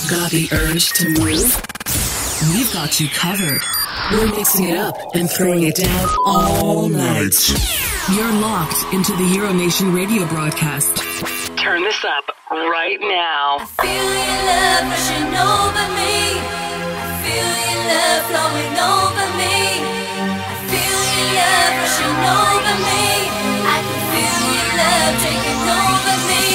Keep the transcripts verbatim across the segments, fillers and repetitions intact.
Got the urge to move? We've got you covered. We're mixing it up and throwing it down all night. You're locked into the Euronation radio broadcast. Turn this up right now. I feel your love rushing over me. I feel your love flowing over me. I feel your love rushing over me. I can feel your love taking over me.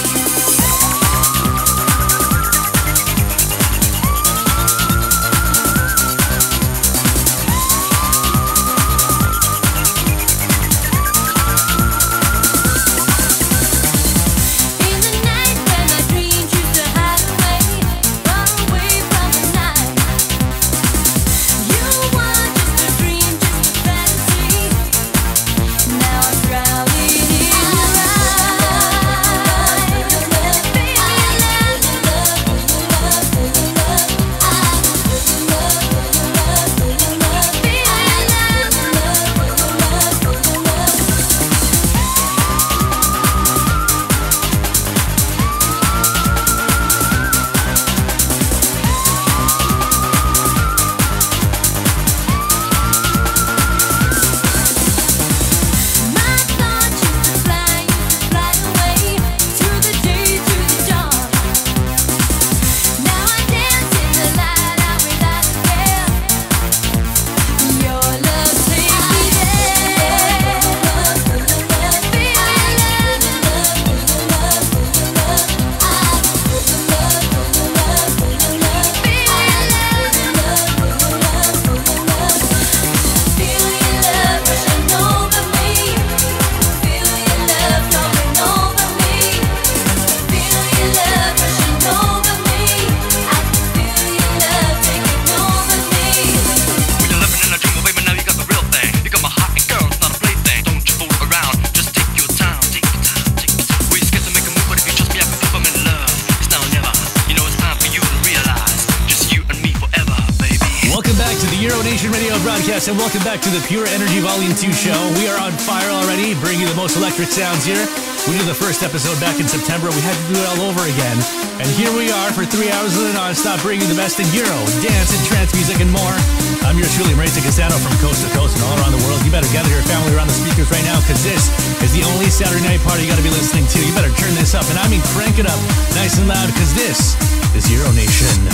And welcome back to the Pure Energy Volume two show. We are on fire already, bringing you the most electric sounds here. We did the first episode back in September. We had to do it all over again. And here we are for three hours of the non-stop, bringing you the best in Euro, dance, and trance music and more. I'm yours truly, Marisa Castano from coast to coast and all around the world. You better gather your family around the speakers right now, because this is the only Saturday night party you got to be listening to. You better turn this up, and I mean crank it up nice and loud, because this is Euro Nation.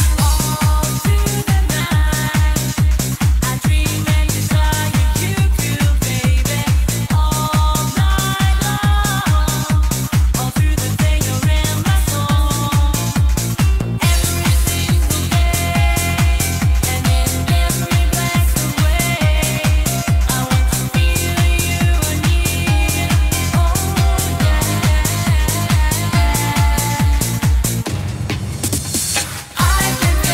I can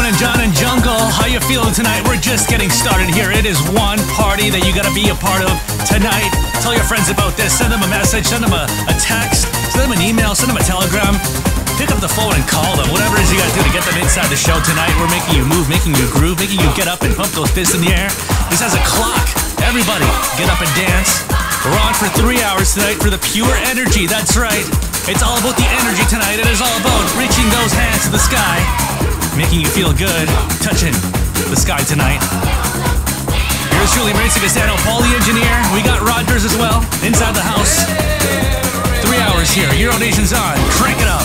and John and Jungle. How you feeling tonight? We're just getting started here. It is one party that you gotta be a part of tonight. Tell your friends about this. Send them a message, send them a, a text, send them an email, send them a telegram. Pick up the phone and call them. Whatever it is you gotta do to get them inside the show tonight. We're making you move, making you groove, making you get up and pump those fists in the air. This has a clock. Everybody, get up and dance. We're on for three hours tonight for the pure energy. That's right. It's all about the energy tonight. It is all about reaching those hands to the sky, making you feel good, touching the sky tonight. Here's truly Mauricio Castano, Paul the engineer. We got Rogers as well, inside the house. Three hours here. Euro Nation's on. Crank it up.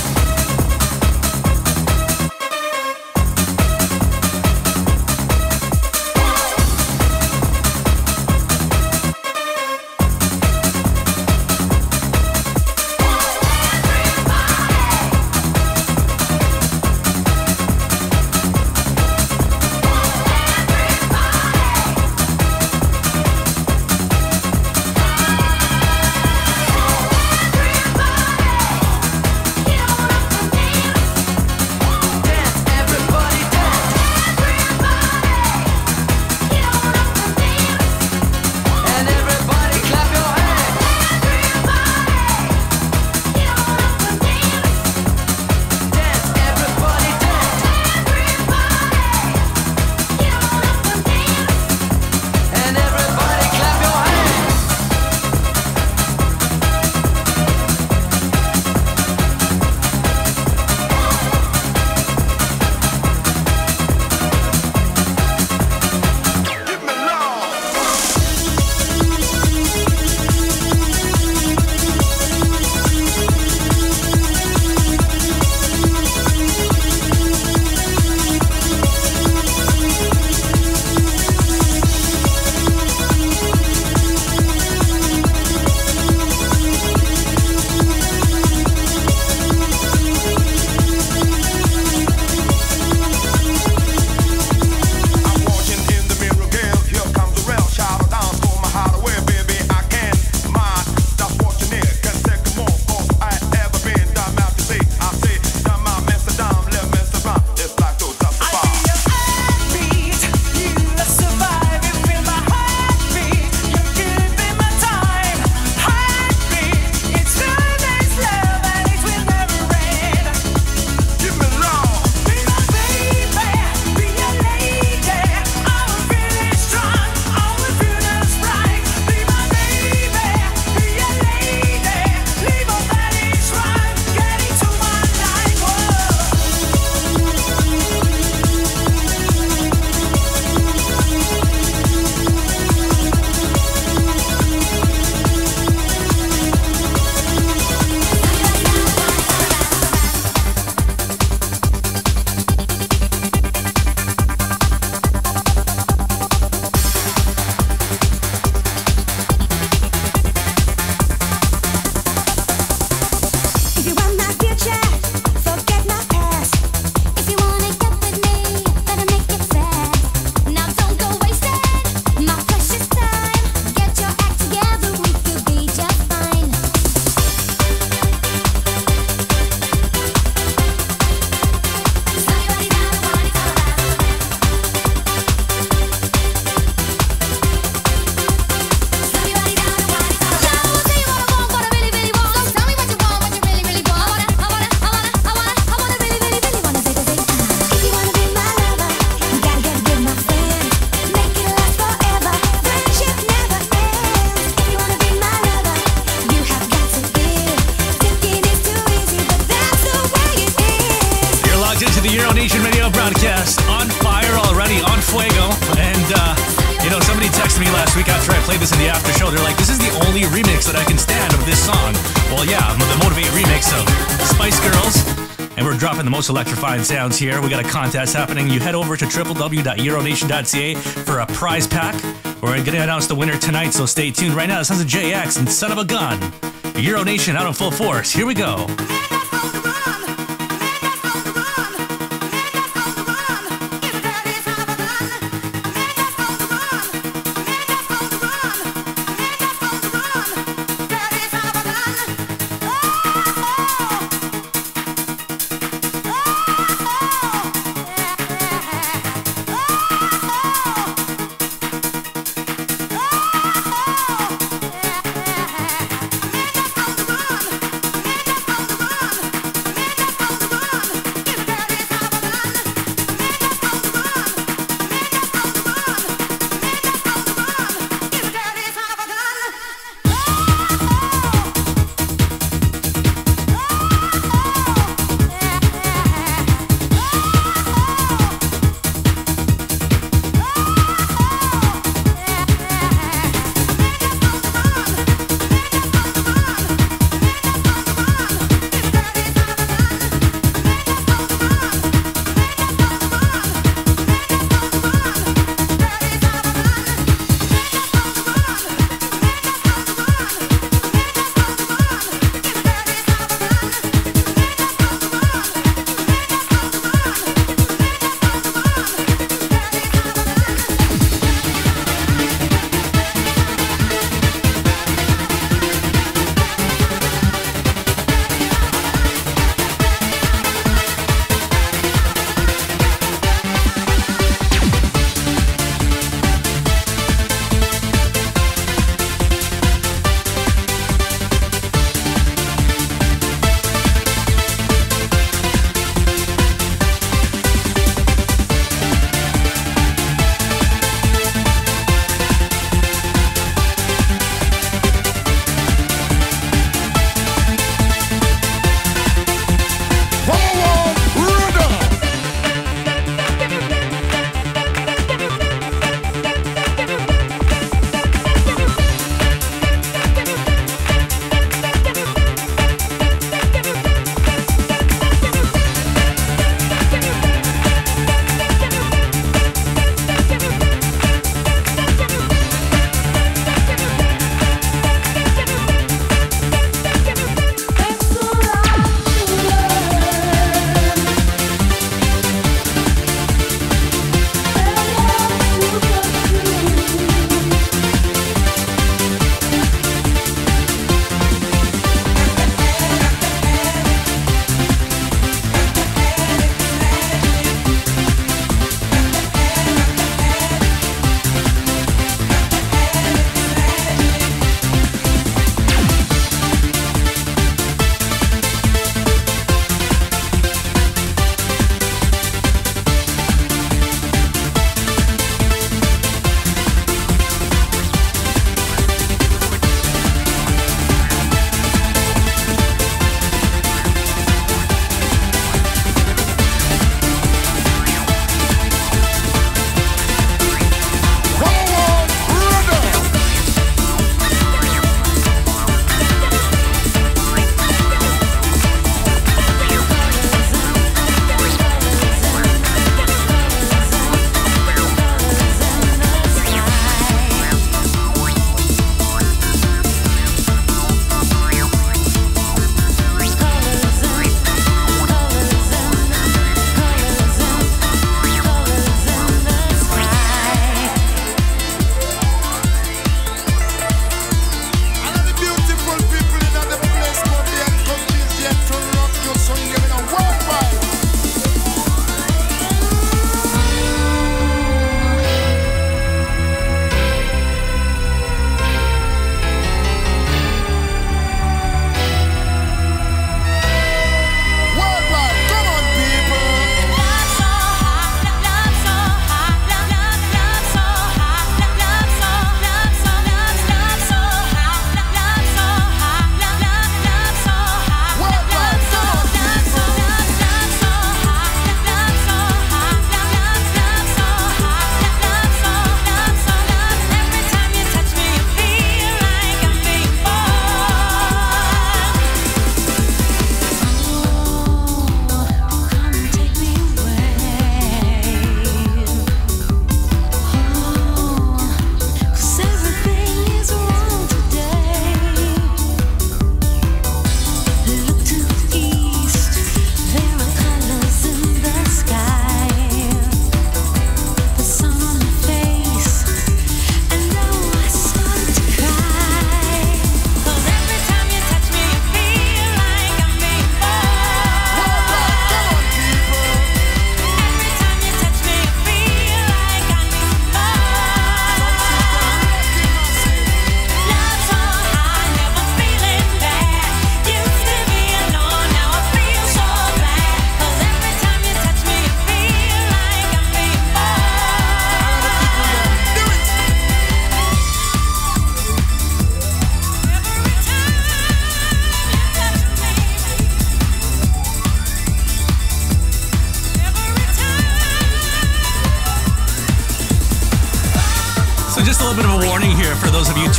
The most electrifying sounds here. We got a contest happening. You head over to w w w dot euronation dot c a for a prize pack. We're going to announce the winner tonight, so stay tuned. Right now, the sounds of J X and Son of a Gun. Euro Nation out in full force. Here we go.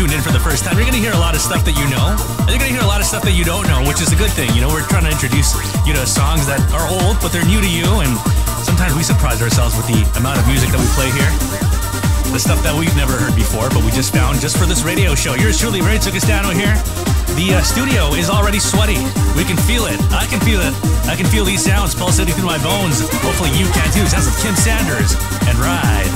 tuned in for the first time, you're going to hear a lot of stuff that you know, and you're going to hear a lot of stuff that you don't know, which is a good thing. You know, we're trying to introduce you to songs that are old, but they're new to you, and sometimes we surprise ourselves with the amount of music that we play here. The stuff that we've never heard before, but we just found just for this radio show. Yours truly, Ray Tsucastano here. The uh, studio is already sweaty. We can feel it. I can feel it. I can feel these sounds pulsating through my bones. Hopefully you can too. Sounds of Kim Sanders and Ride.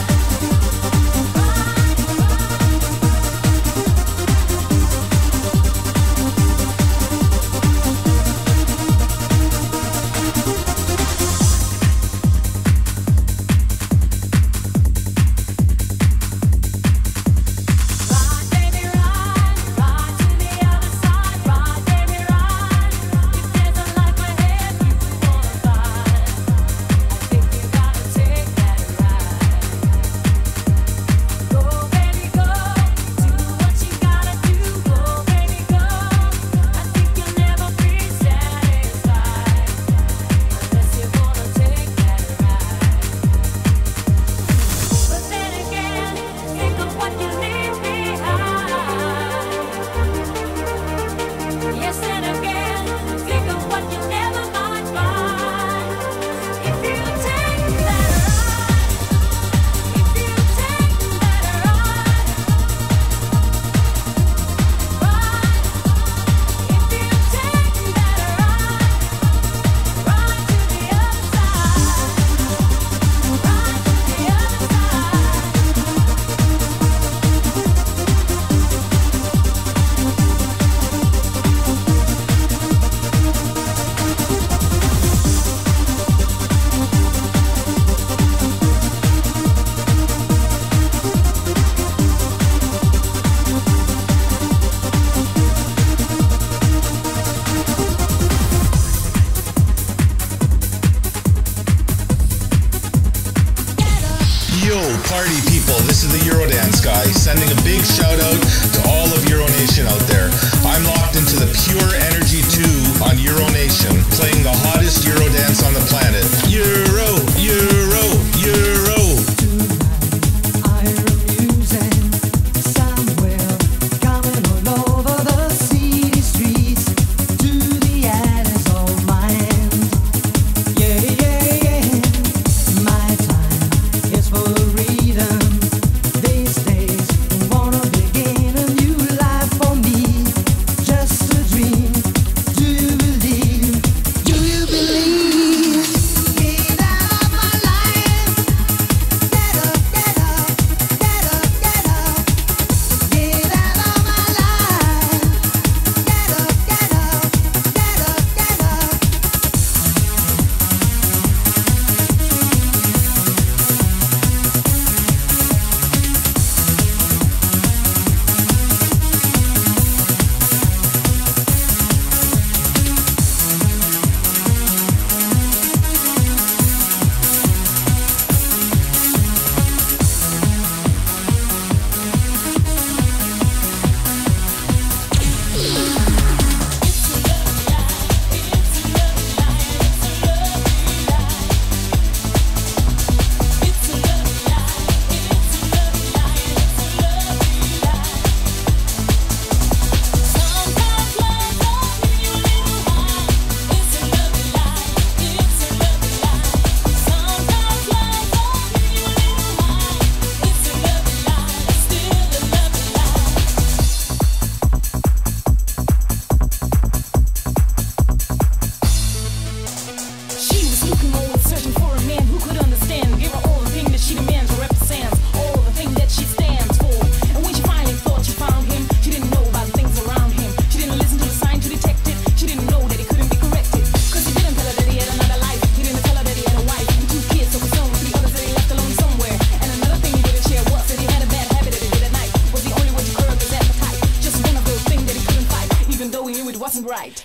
right.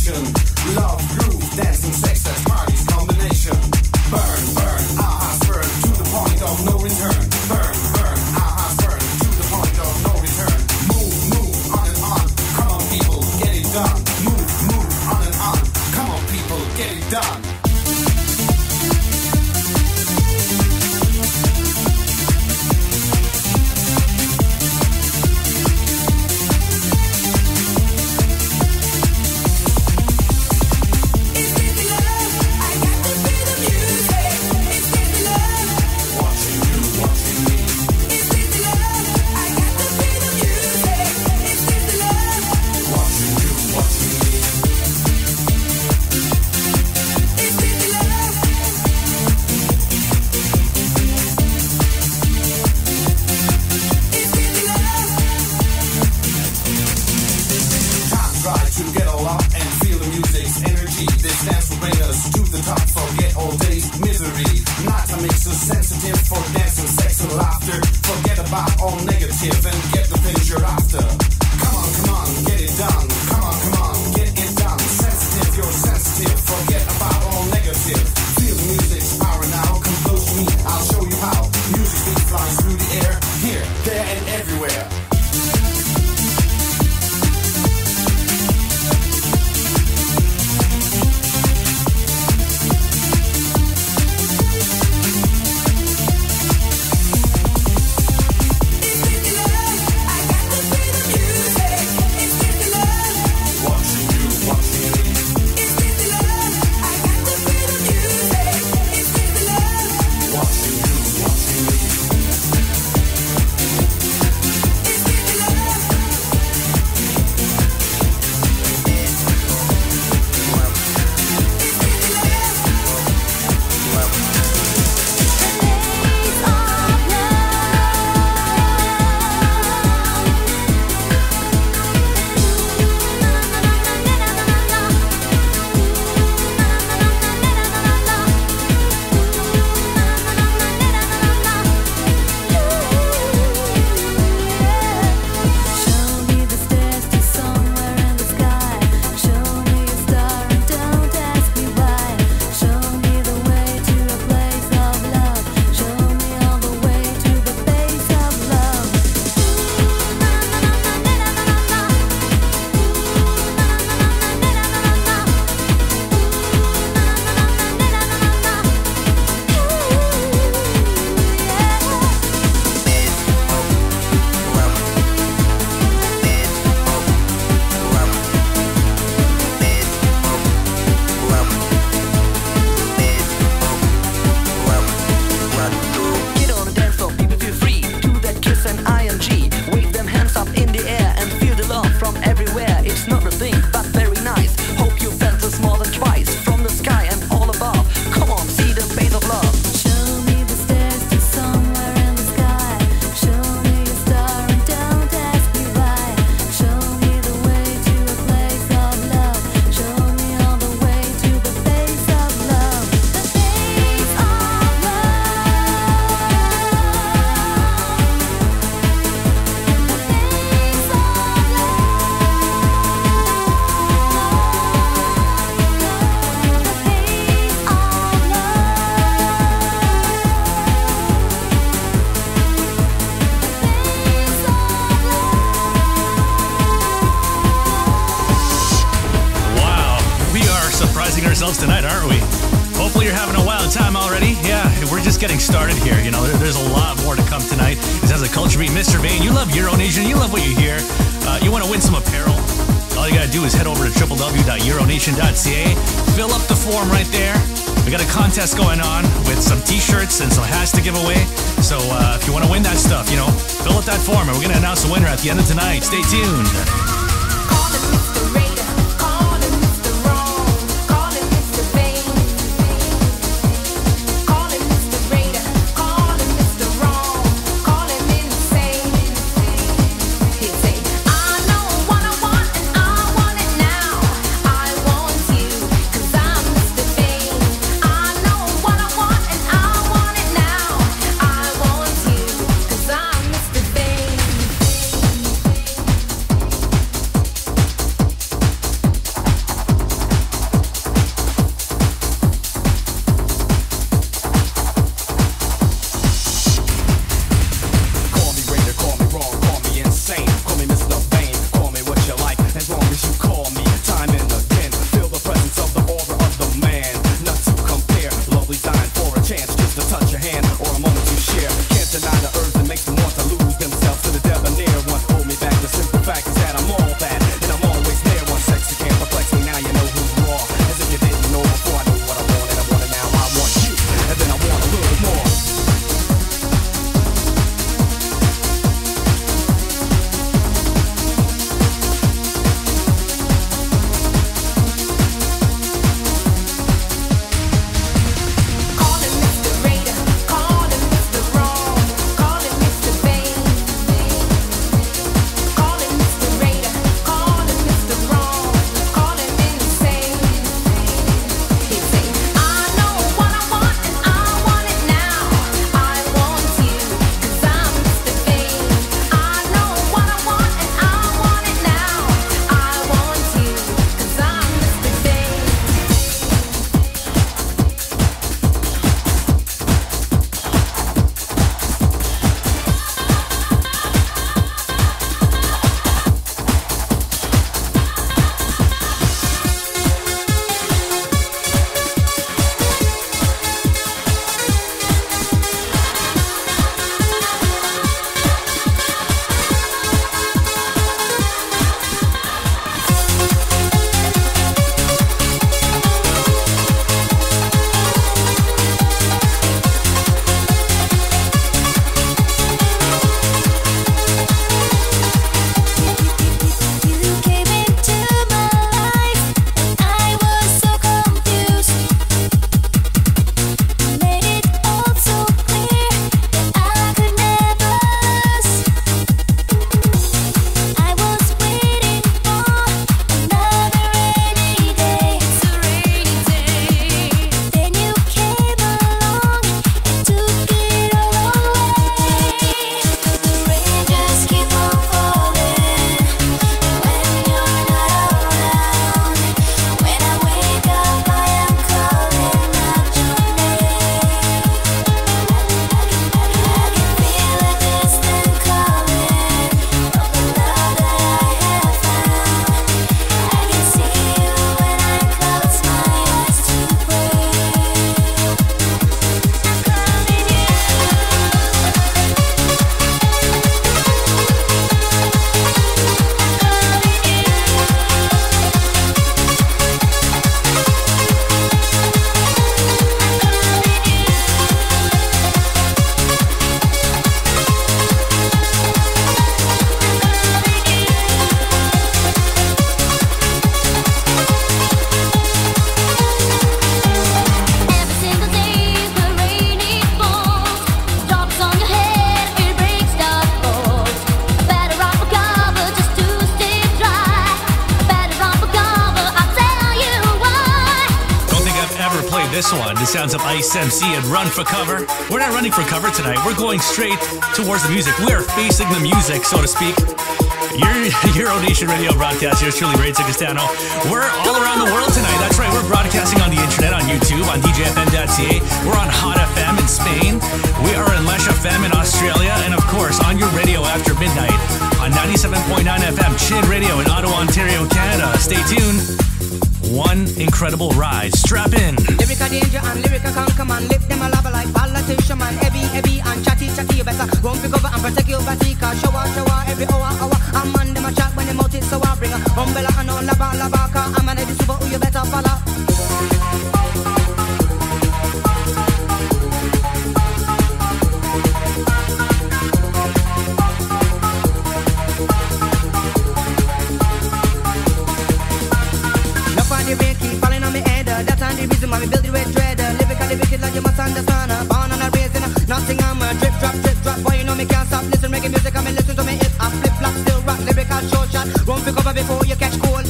sensation. Love, groove, dancing, sex, that's party's combination. Burn, burn, our hearts burn to the point of no return. Burn, burn, our hearts burn to the point of no return. Move, move, on and on. Come on, people, get it done. Move, move, on and on. Come on, people, get it done. Tonight, aren't we? Hopefully you're having a wild time already. Yeah, we're just getting started here. You know, there's a lot more to come tonight. This has a culture beat. Mister Vane, you love Euro Nation. You love what you hear. Uh, you want to win some apparel? All you got to do is head over to w w w dot euronation dot c a. Fill up the form right there. We got a contest going on with some t-shirts and some hats to give away. So uh, if you want to win that stuff, you know, fill out that form and we're going to announce the winner at the end of tonight. Stay tuned. this one. The sounds of Ice M C and Run for Cover. We're not running for cover tonight. We're going straight towards the music. We are facing the music, so to speak. Your Euro Nation radio broadcast. Yours truly, Ray Castano. We're all around the world tonight. That's right. We're broadcasting on the internet, on YouTube, on D J F M dot C A. We're on Hot F M in Spain. We are in Lesh F M in Australia. And of course, on your radio after midnight on ninety-seven point nine F M, Chin Radio in Ottawa, Ontario, Canada. Stay tuned. One incredible ride. Strap in. Lyrical danger and lyrical conquer man. Lift them a lava like politician man. Heavy, heavy and chatty, chatty. You better run for cover and protect your body. Cause shower, shower every hour, hour. I'm on them a chat when they mouth it. So I bring a umbrella and on lava, lava. Cause I'm an edit super who you better follow. The rain keep falling on me head. uh, That's the reason why we build the red dread. uh, Lyrically wicked like you must understand. uh, Born on a raising, uh, nothing I'm a drip drop, drip drop. Boy, you know me can't stop. Listen reggae music, I mean listen to me hip hop, flip flop, still rock. Lyrical short shot, run for cover before you catch cold.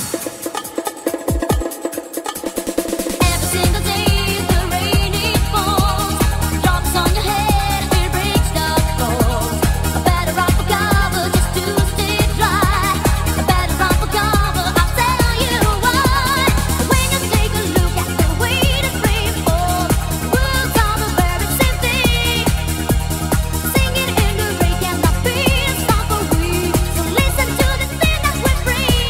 Every single day the rain it falls, drops on your head, it breaks the bones. A better run for cover just to stay dry. A better run for cover, I'll tell you why. When you take a look at the way the rain falls, words are the very same thing. Singing in the rain cannot be a song for we. So listen to the thing that we bring.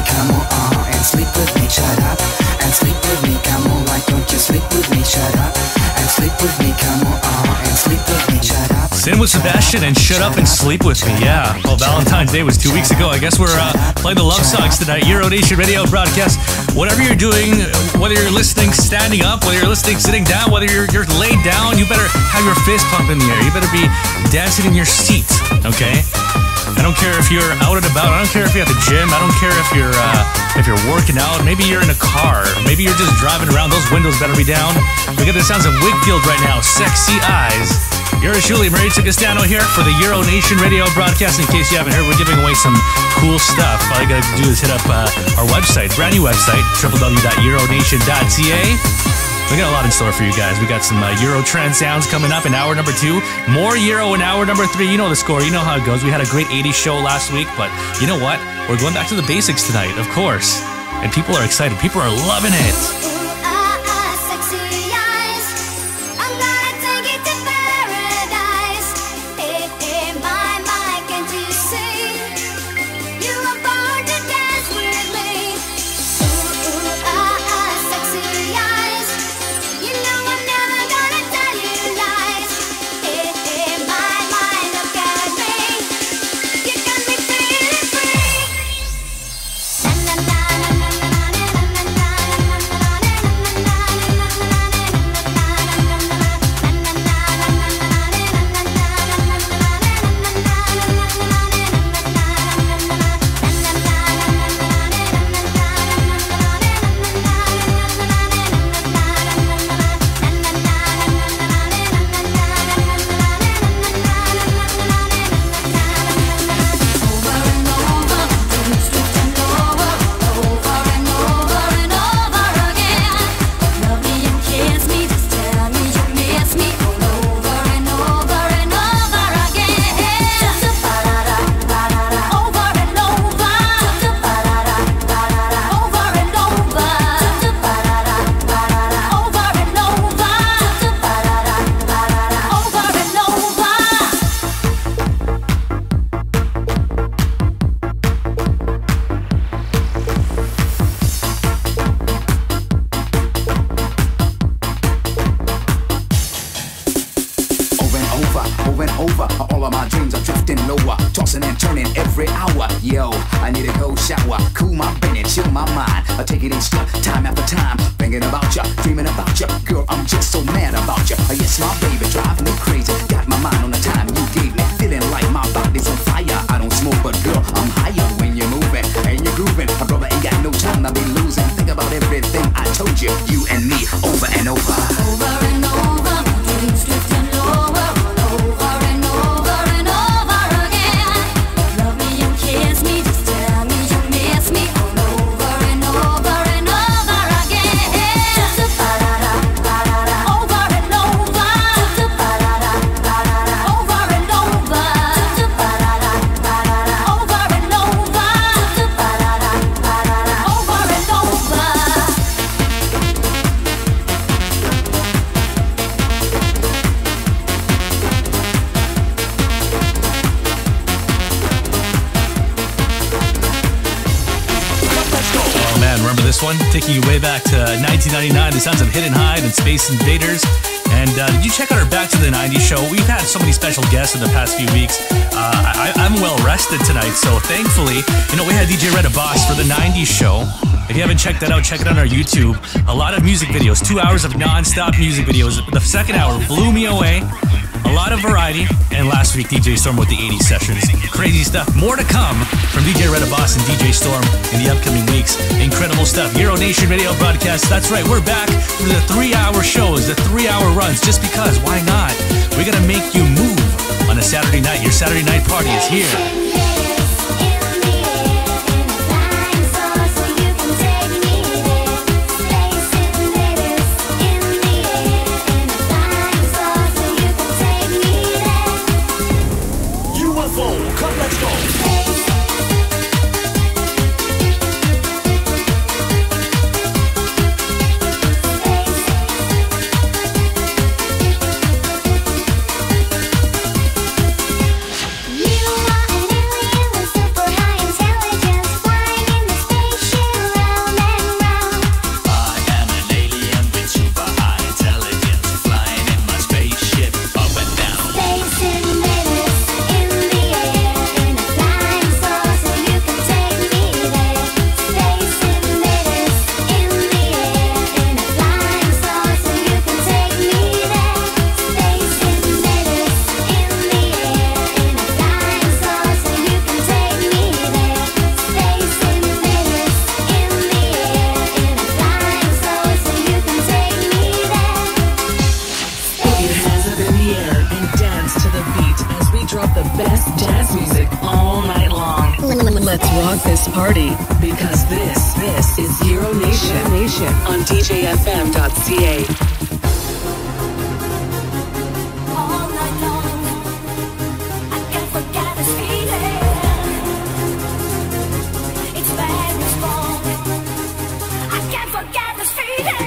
come on, and sleep with me, shut up, and sleep with me, come on, why don't you sleep with me, shut up, and sleep with me, come on, and sleep with me, shut up. Sin with Sebastian and Shut Up and Sleep With Me, yeah. Well, Valentine's Day was two weeks ago. I guess we're uh, playing the love songs tonight. Euro Nation Radio broadcast. Whatever you're doing, whether you're listening standing up, whether you're listening sitting down, whether you're, you're laid down, you better have your fist pump in the air. You better be dancing in your seat, okay? I don't care if you're out and about. I don't care if you're at the gym. I don't care if you're uh, if you're working out. Maybe you're in a car. Maybe you're just driving around. Those windows better be down. We got the sounds of Wigfield right now. Sexy Eyes. You're Julie Marie Castano here for the Euro Nation Radio broadcast. In case you haven't heard, we're giving away some cool stuff. All you gotta do is hit up uh, our website, brand new website, w w w dot euronation dot c a. We got a lot in store for you guys. We got some uh, Euro trance sounds coming up in hour number two. More Euro in hour number three. You know the score. You know how it goes. We had a great eighties show last week, but you know what? We're going back to the basics tonight, of course. And people are excited. People are loving it. Taking you way back to nineteen ninety-nine, the sounds of Hidden Hide and Space Invaders. And uh, did you check out our Back to the nineties show? We've had so many special guests in the past few weeks. Uh, I, I'm well rested tonight, so thankfully, you know, we had D J Red Boss for the nineties show. If you haven't checked that out, check it out on our YouTube. A lot of music videos, two hours of non-stop music videos. The second hour blew me away. A lot of variety. And last week, D J Storm with the eighties sessions. Crazy stuff. More to come from D J Red Boss and D J Storm in the upcoming weeks. Incredible stuff. Euro Nation Radio broadcast. That's right. We're back for the three-hour shows, the three-hour runs. Just because. Why not? We're going to make you move on a Saturday night. Your Saturday night party is here. You are an alien. party because this, this is Euro Nation, Nation on D J F M dot C A. All night long, I can't forget this feeling. It's bad, it's wrong. I can't forget this feeling.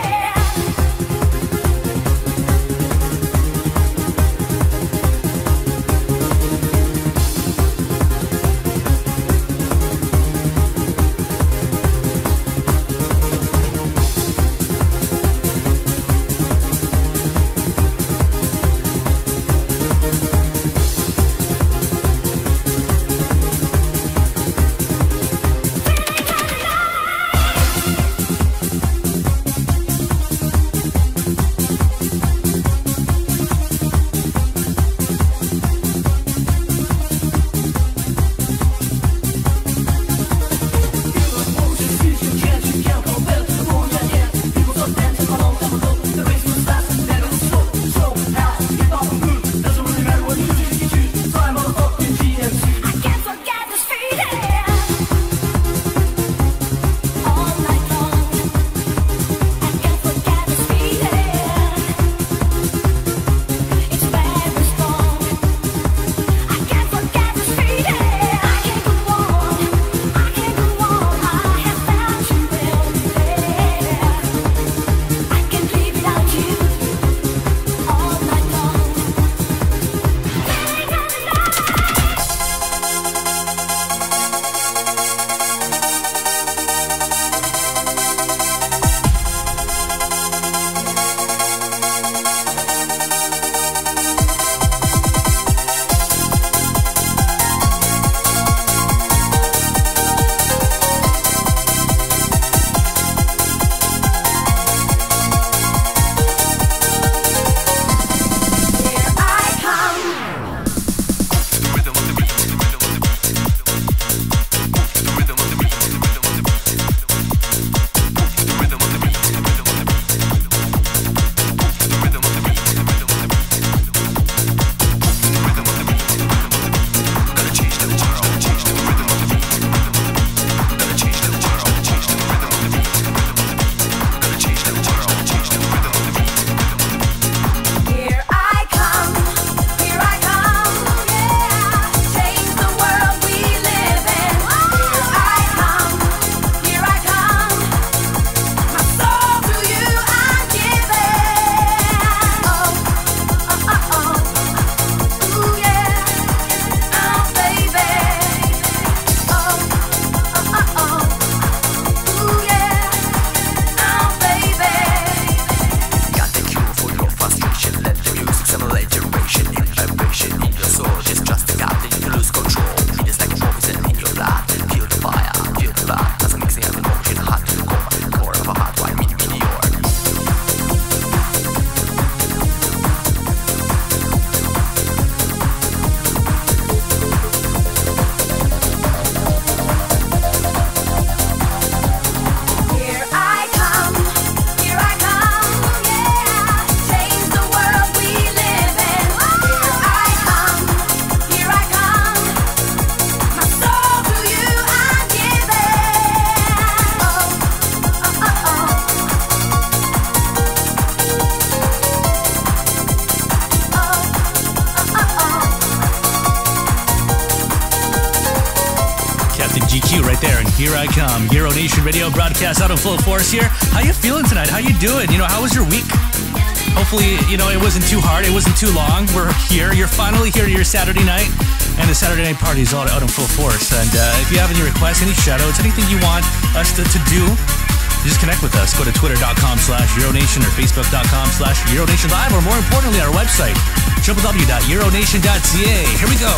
Here I come. Euro Nation Radio broadcast out in full force here. How you feeling tonight? How you doing? You know, how was your week? Hopefully, you know, it wasn't too hard. It wasn't too long. We're here. You're finally here to your Saturday night. And the Saturday night party is all out in full force. And uh, if you have any requests, any shout-outs, anything you want us to, to do, just connect with us. Go to twitter.com slash Euronation or facebook.com slash Euronation Live, or more importantly, our website, w w w dot euronation dot c a. Here we go.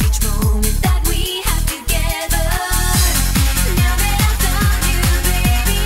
Now that I've done you, baby.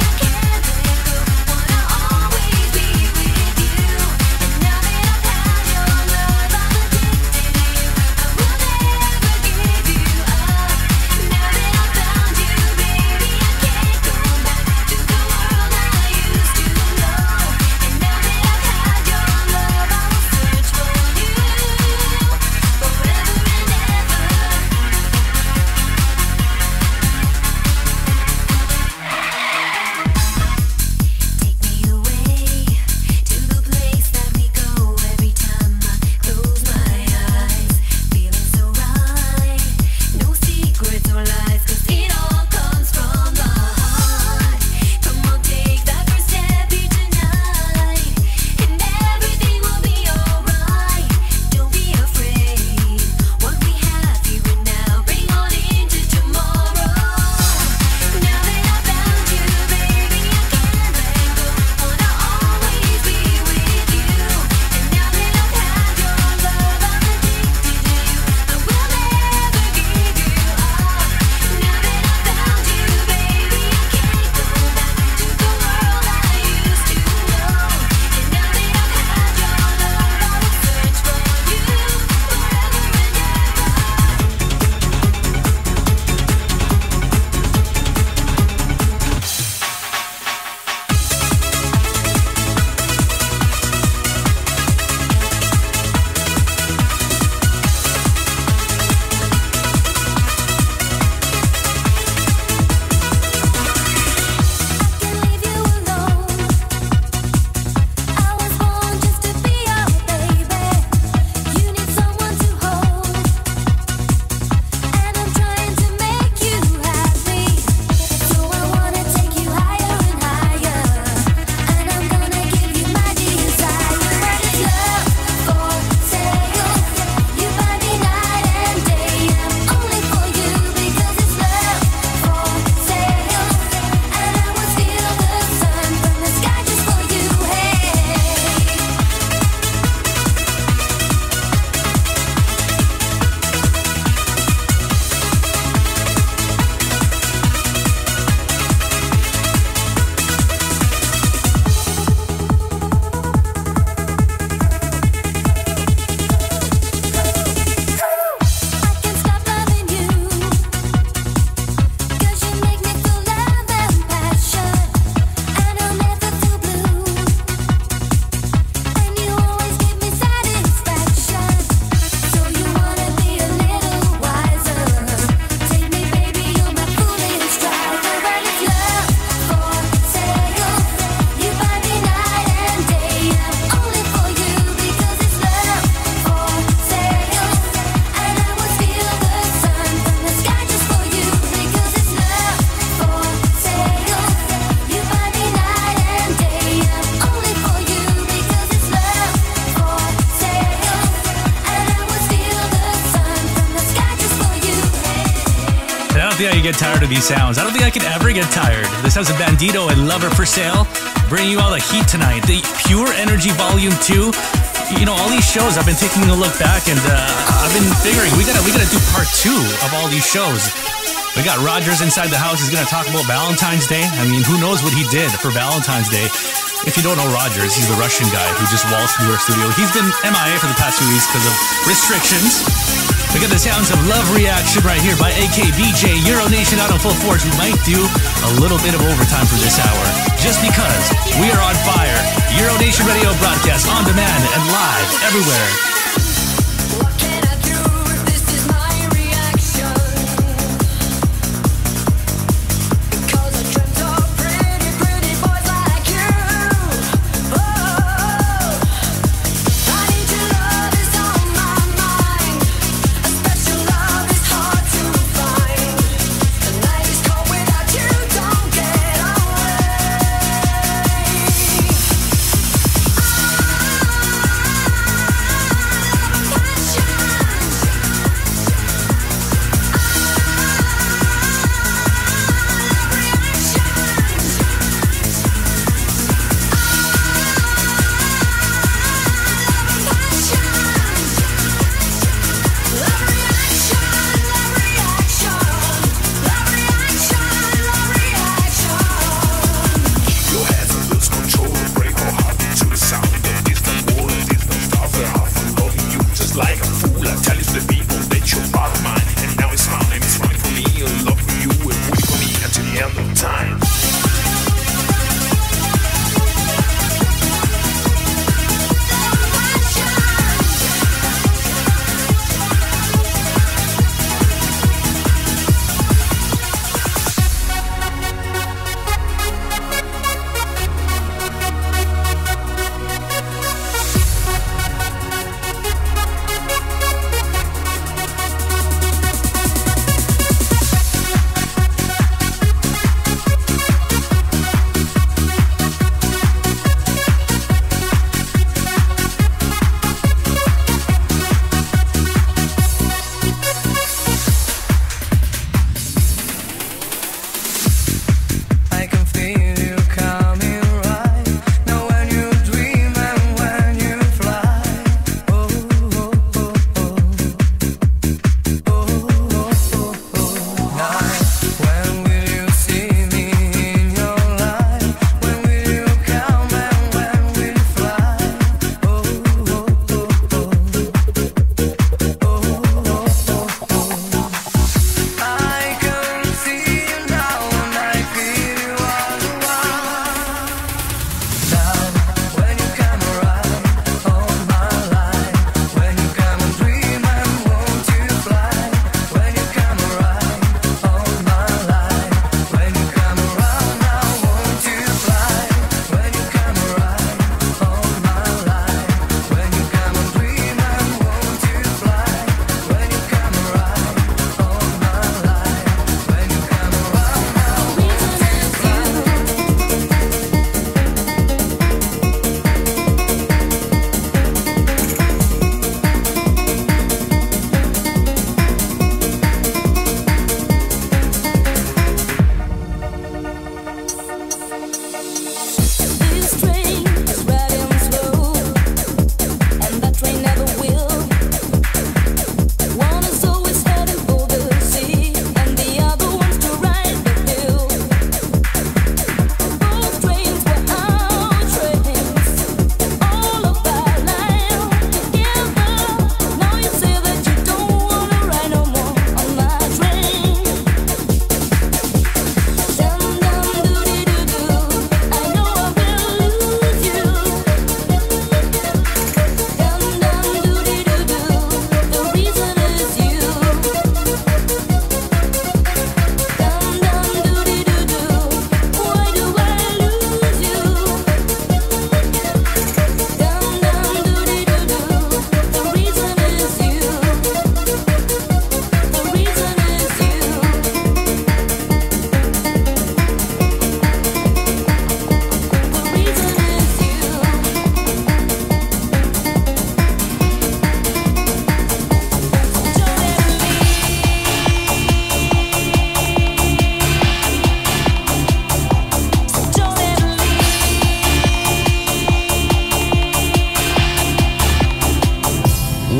think I can get tired of these sounds. I don't think I can ever get tired. This has a Bandito and Lover for Sale, bringing you all the heat tonight. The Pure Energy Volume two. You know, all these shows, I've been taking a look back, and uh, I've been figuring we gotta we gotta do part two of all these shows. We got Rogers inside the house. He's gonna talk about Valentine's Day. I mean, who knows what he did for Valentine's Day? If you don't know Rogers, he's the Russian guy who just waltzed through our studio. He's been M I A for the past few weeks because of restrictions. We got the sounds of Love Reaction right here by A K B J, Euro Nation out on full force. We might do a little bit of overtime for this hour, just because we are on fire. Euro Nation radio broadcast on demand and live everywhere.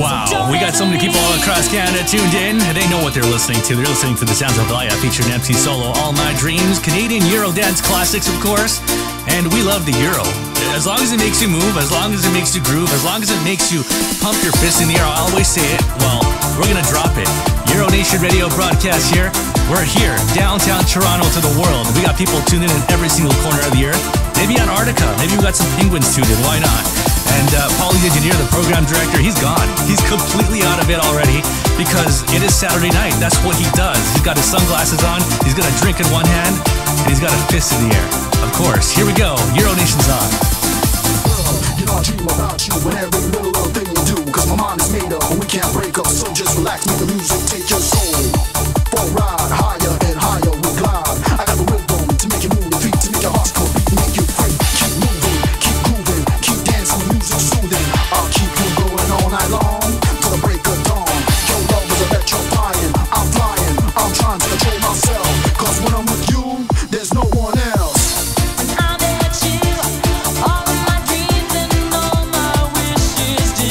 Wow, we got so many people all across Canada tuned in. They know what they're listening to. They're listening to the sounds of Laya featuring M C Solo, All My Dreams, Canadian Euro dance classics, of course. And we love the Euro. As long as it makes you move, as long as it makes you groove, as long as it makes you pump your fist in the air, I always say it, well, we're gonna drop it. Euro Nation Radio broadcast here. We're here, downtown Toronto to the world. We got people tuned in in every single corner of the earth. Maybe Antarctica. Maybe we got some penguins tuned in. Why not? And uh, Paulie the engineer, the program director, he's gone. He's completely out of it already because it is Saturday night. That's what he does. He's got his sunglasses on. He's got a drink in one hand, and he's got a fist in the air. Of course. Here we go. Euro Nation's on. You know I dream about you in every little little thing you do. Cause my mind is made up and we can't break up. So just relax, make the music take your soul for a ride, higher and higher we glide. I got the rhythm to make you move your feet, to make your heart go beat, make you break. Keep moving, keep grooving, keep dancing, the music soothing. I'll keep you going all night long till the break of dawn. Your love is electrifying, I'm flying, I'm trying to control myself. Cause when I'm with you, there's no one else. I'm with you, all of my dreams and all my wishes do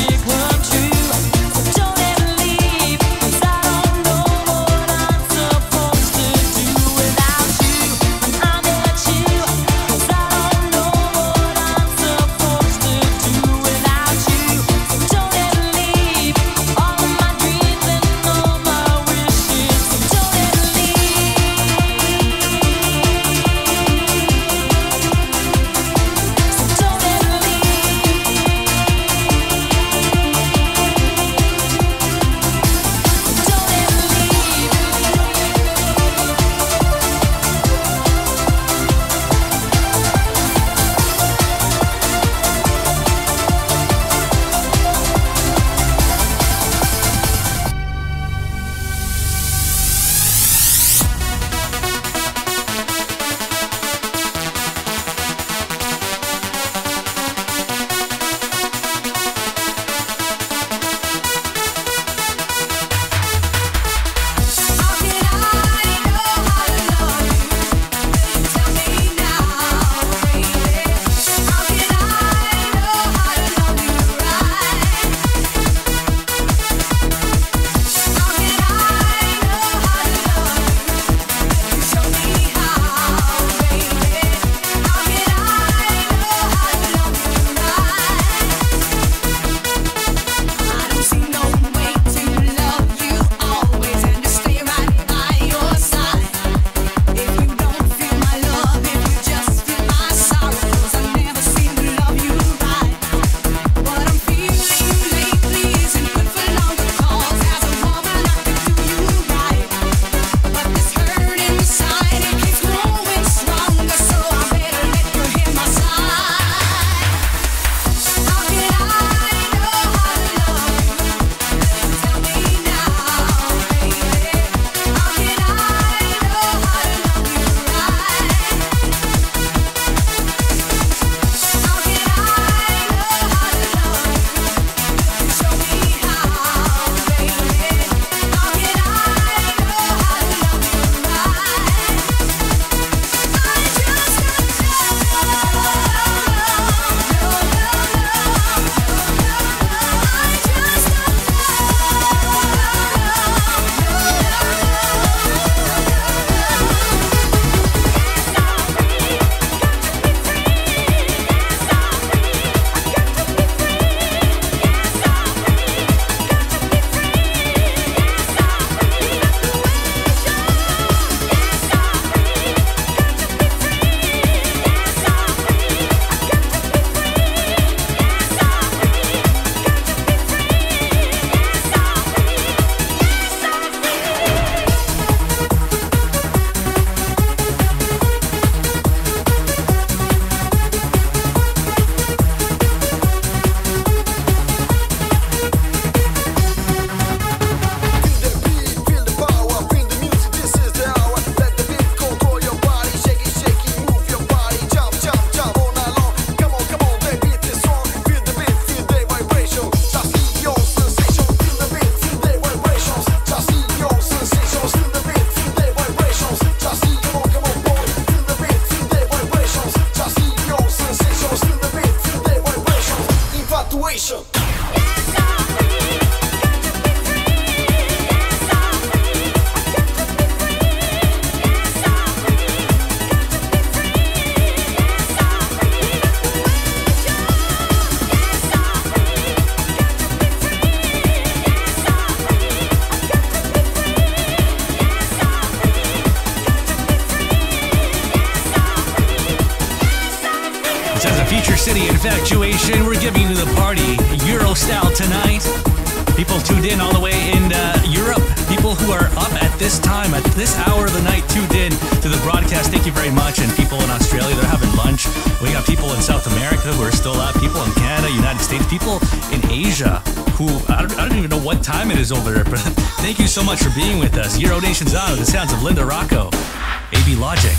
Infatuation. We're giving you the party Euro style tonight. People tuned in all the way in uh, Europe. People who are up at this time, at this hour of the night, tuned in to the broadcast. Thank you very much. And people in Australia, they're having lunch. We got people in South America who are still up. People in Canada, United States. People in Asia who, I don't, I don't even know what time it is over there. But thank you so much for being with us. Euro Nation's on with the sounds of Linda Rocco, A B Logic.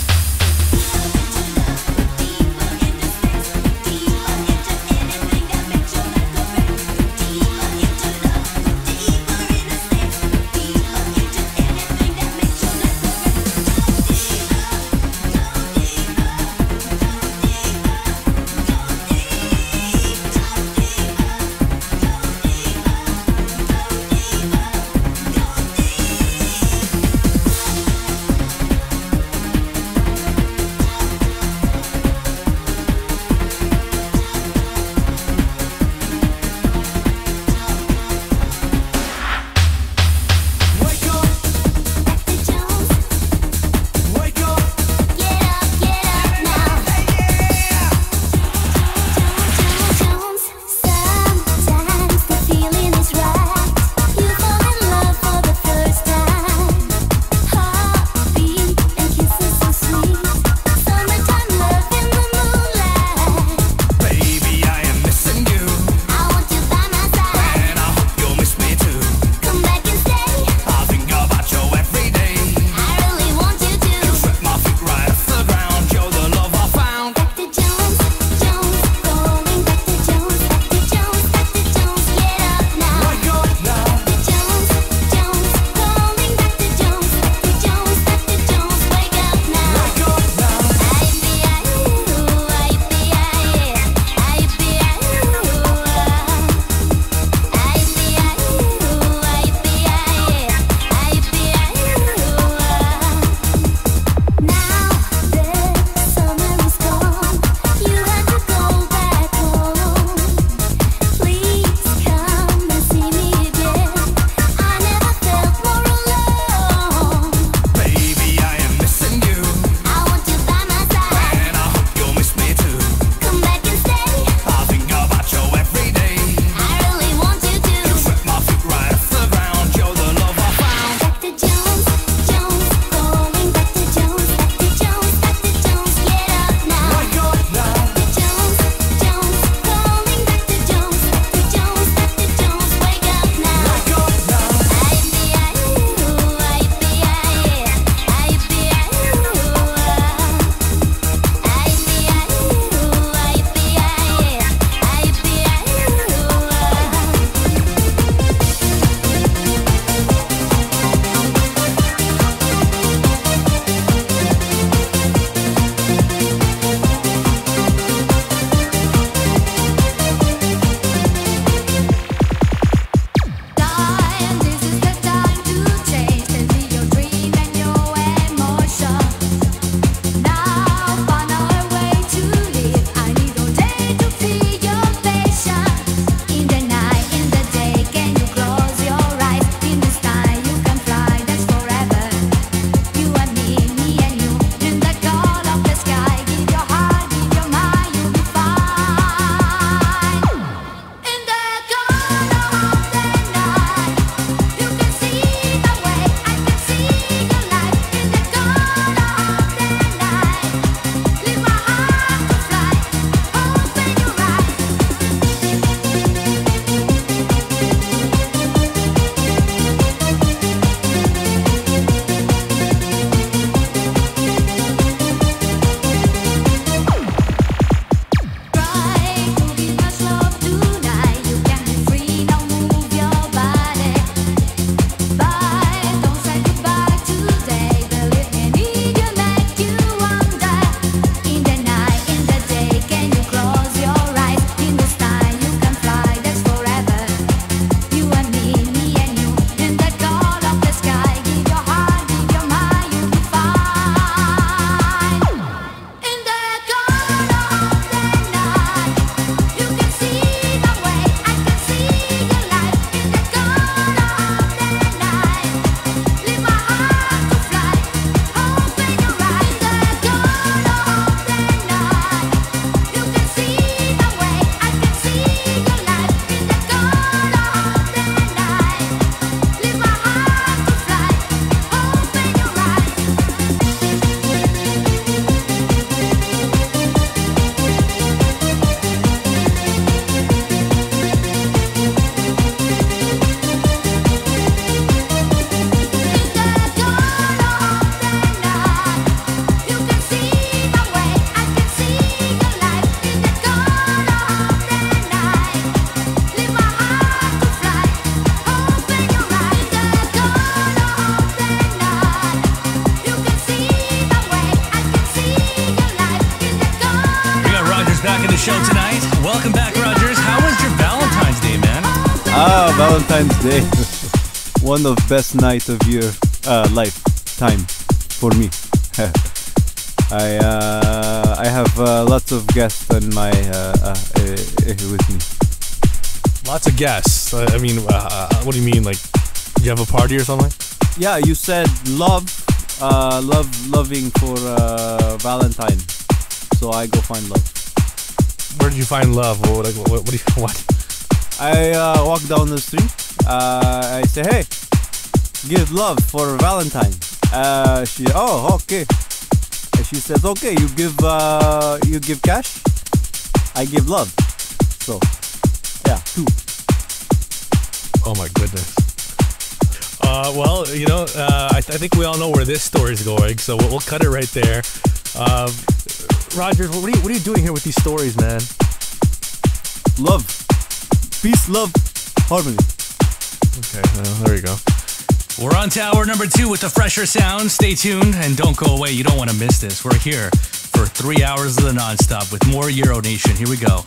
show tonight. Welcome back, Rogers. How was your Valentine's Day, man? Ah, Valentine's Day. One of best night of your uh, lifetime for me. I uh, I have uh, lots of guests on my uh, uh, uh, with me. Lots of guests. I mean, uh, what do you mean? Like, you have a party or something? Yeah, you said love, uh, love, loving for uh, Valentine. So I go find love. Where did you find love? What, like, what, what do you, what? I uh, walk down the street. Uh, I say, hey, give love for Valentine. Uh, she, oh, okay. And she says, okay, you give, uh, you give cash. I give love. So, yeah, two. Oh my goodness. Uh, well, you know, uh, I, th- I think we all know where this story's going, so we'll, we'll cut it right there. Um, Rogers, what are you what are you doing here with these stories, man? Love, peace, love, harmony. Okay, well, there you go. We're on to hour number two with the fresher sound. Stay tuned and don't go away. You don't want to miss this. We're here for three hours of the nonstop with more Euro Nation. Here we go.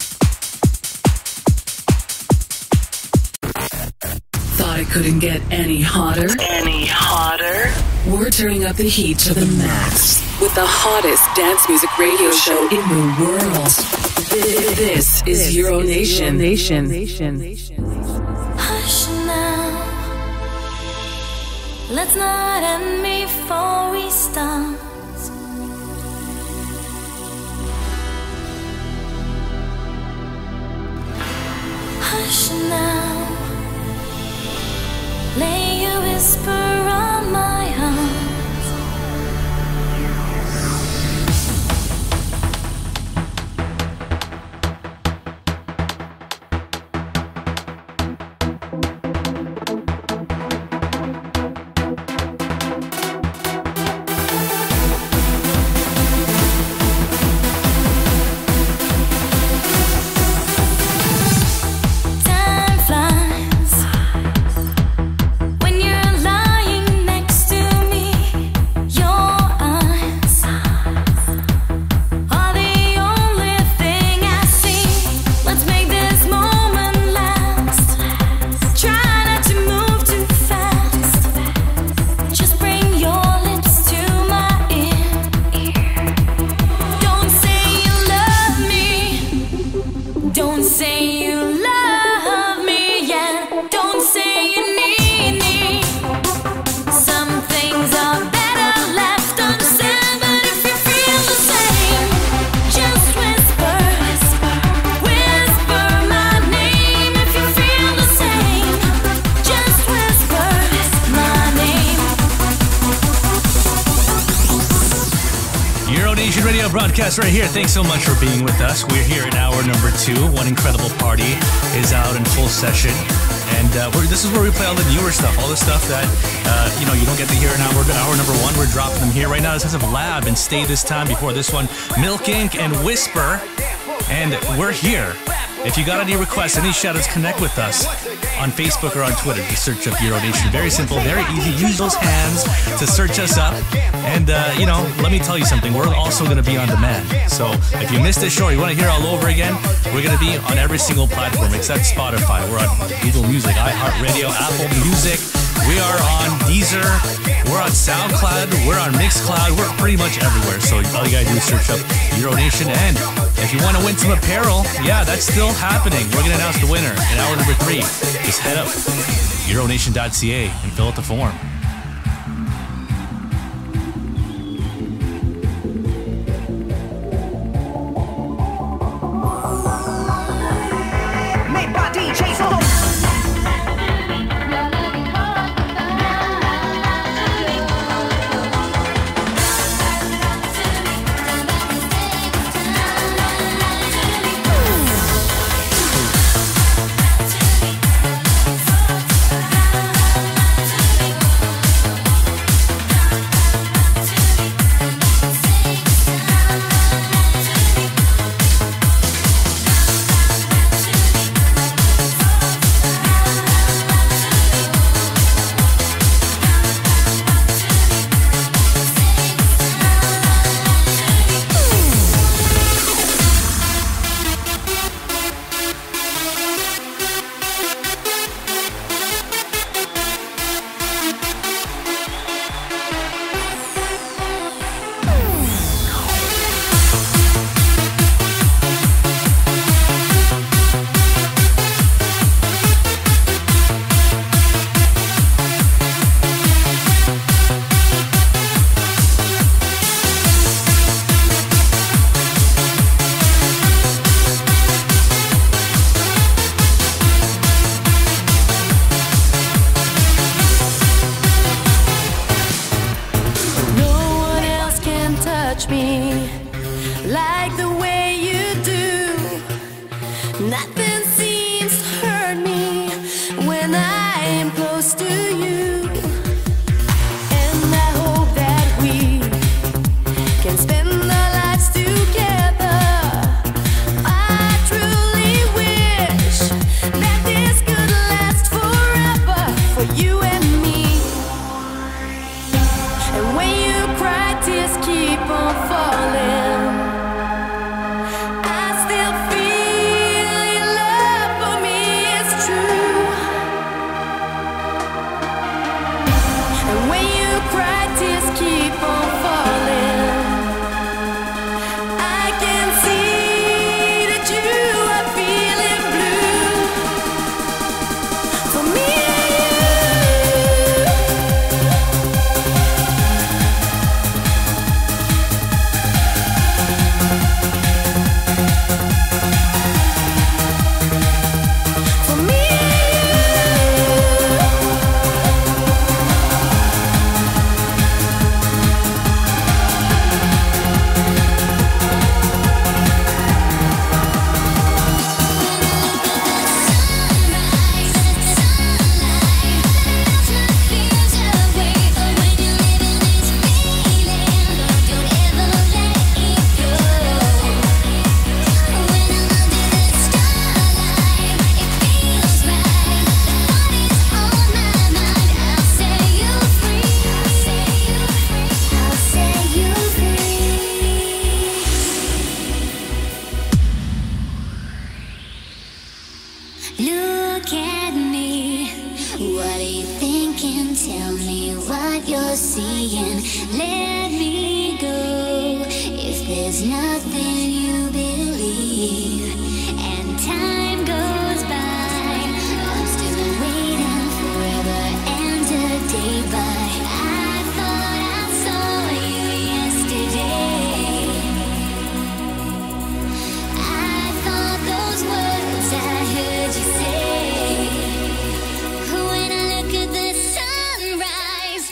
Thought it couldn't get any hotter? Any hotter? We're turning up the heat to the max with the hottest dance music radio show in the world. This is Euro Nation. Nation. Hush now. Let's not end before we start. Hush now. Lay a whisper on my heart. Broadcast right here. Thanks so much for being with us. We're here in hour number two. One incredible party is out in full session, and uh, we're, this is where we play all the newer stuff, all the stuff that uh, you know you don't get to hear in hour hour number one. We're dropping them here right now. This has a Lab and Stay this time. Before this one, Milk Inc and Whisper, and we're here. If you got any requests, any shoutouts, connect with us on Facebook or on Twitter. Just search up Euro Nation. Very simple, very easy. Use those hands to search us up. And, uh, you know, let me tell you something. We're also going to be on demand. So if you missed this show or you want to hear it all over again, we're going to be on every single platform except Spotify. We're on Google Music, iHeartRadio, Apple Music. We are on Deezer. We're on SoundCloud. We're on Mixcloud. We're pretty much everywhere. So all you got to do is search up Euro Nation. And if you want to win some apparel, yeah, that's still happening. We're going to announce the winner in hour number three. Just head up Euro Nation dot C A and fill out the form. when I am close to you. And I hope that we can spend our lives together. I truly wish that this could last forever for you and me. And when you cry, tears keep on falling. I still feel your love for me is true. And when you cry, tears keep on falling. I can see that you are feeling blue for me and you. For me Look at me, what are you thinking? Tell me what you're seeing. Let me go if there's nothing you believe. And time goes by, I'm still waiting forever and a day by. I thought I saw you yesterday. I thought those words I heard you say. When I look at the sunrise,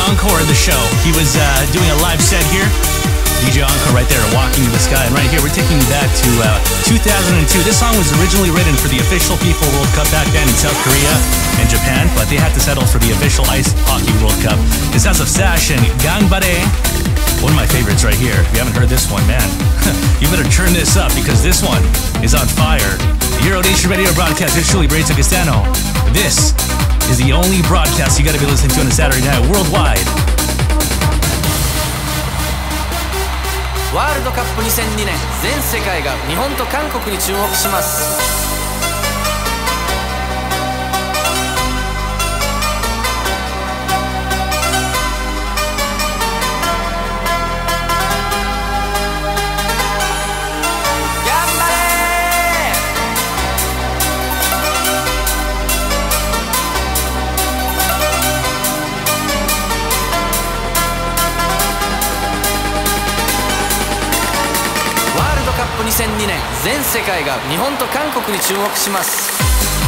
Encore of the show. He was uh, doing a live set here. D J Encore right there, Walking in the Sky. And right here, we're taking you back to uh, two thousand two. This song was originally written for the official FIFA World Cup back then in South Korea and Japan, but they had to settle for the official Ice Hockey World Cup. This has of Sash and Gangbare. One of my favorites right here. If you haven't heard this one, man, you better turn this up because this one is on fire. The Euro Nation Radio broadcast is truly Brito Castano. This is the only broadcast you gotta be listening to on a Saturday night worldwide. ワールドカップにせんにねん、全世界が日本と韓国に注目します。にせんにねん、全世界が日本と韓国に注目します。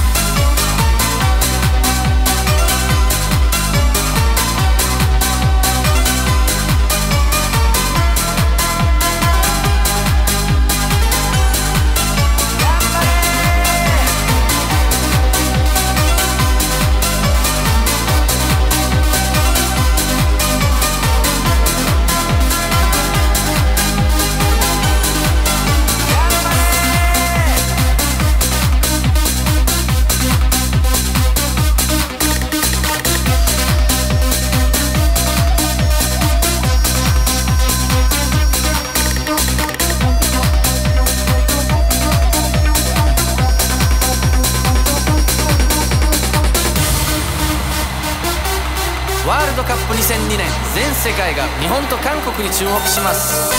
ワールドカップにせんにねん、全世界が日本と韓国に注目します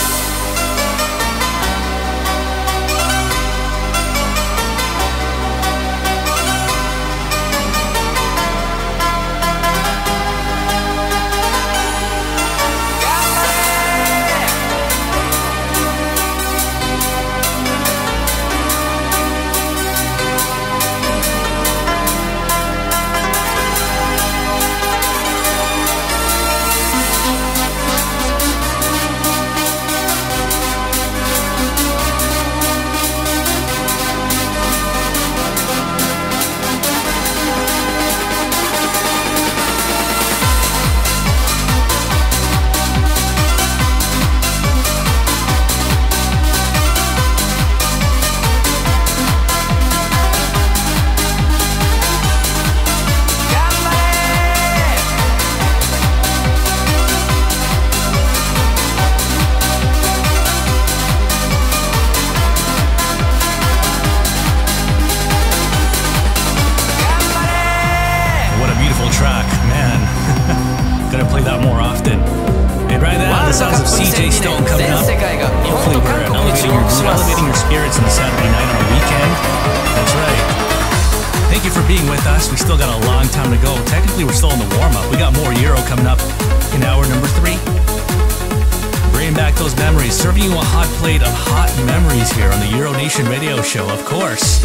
。Show, of course.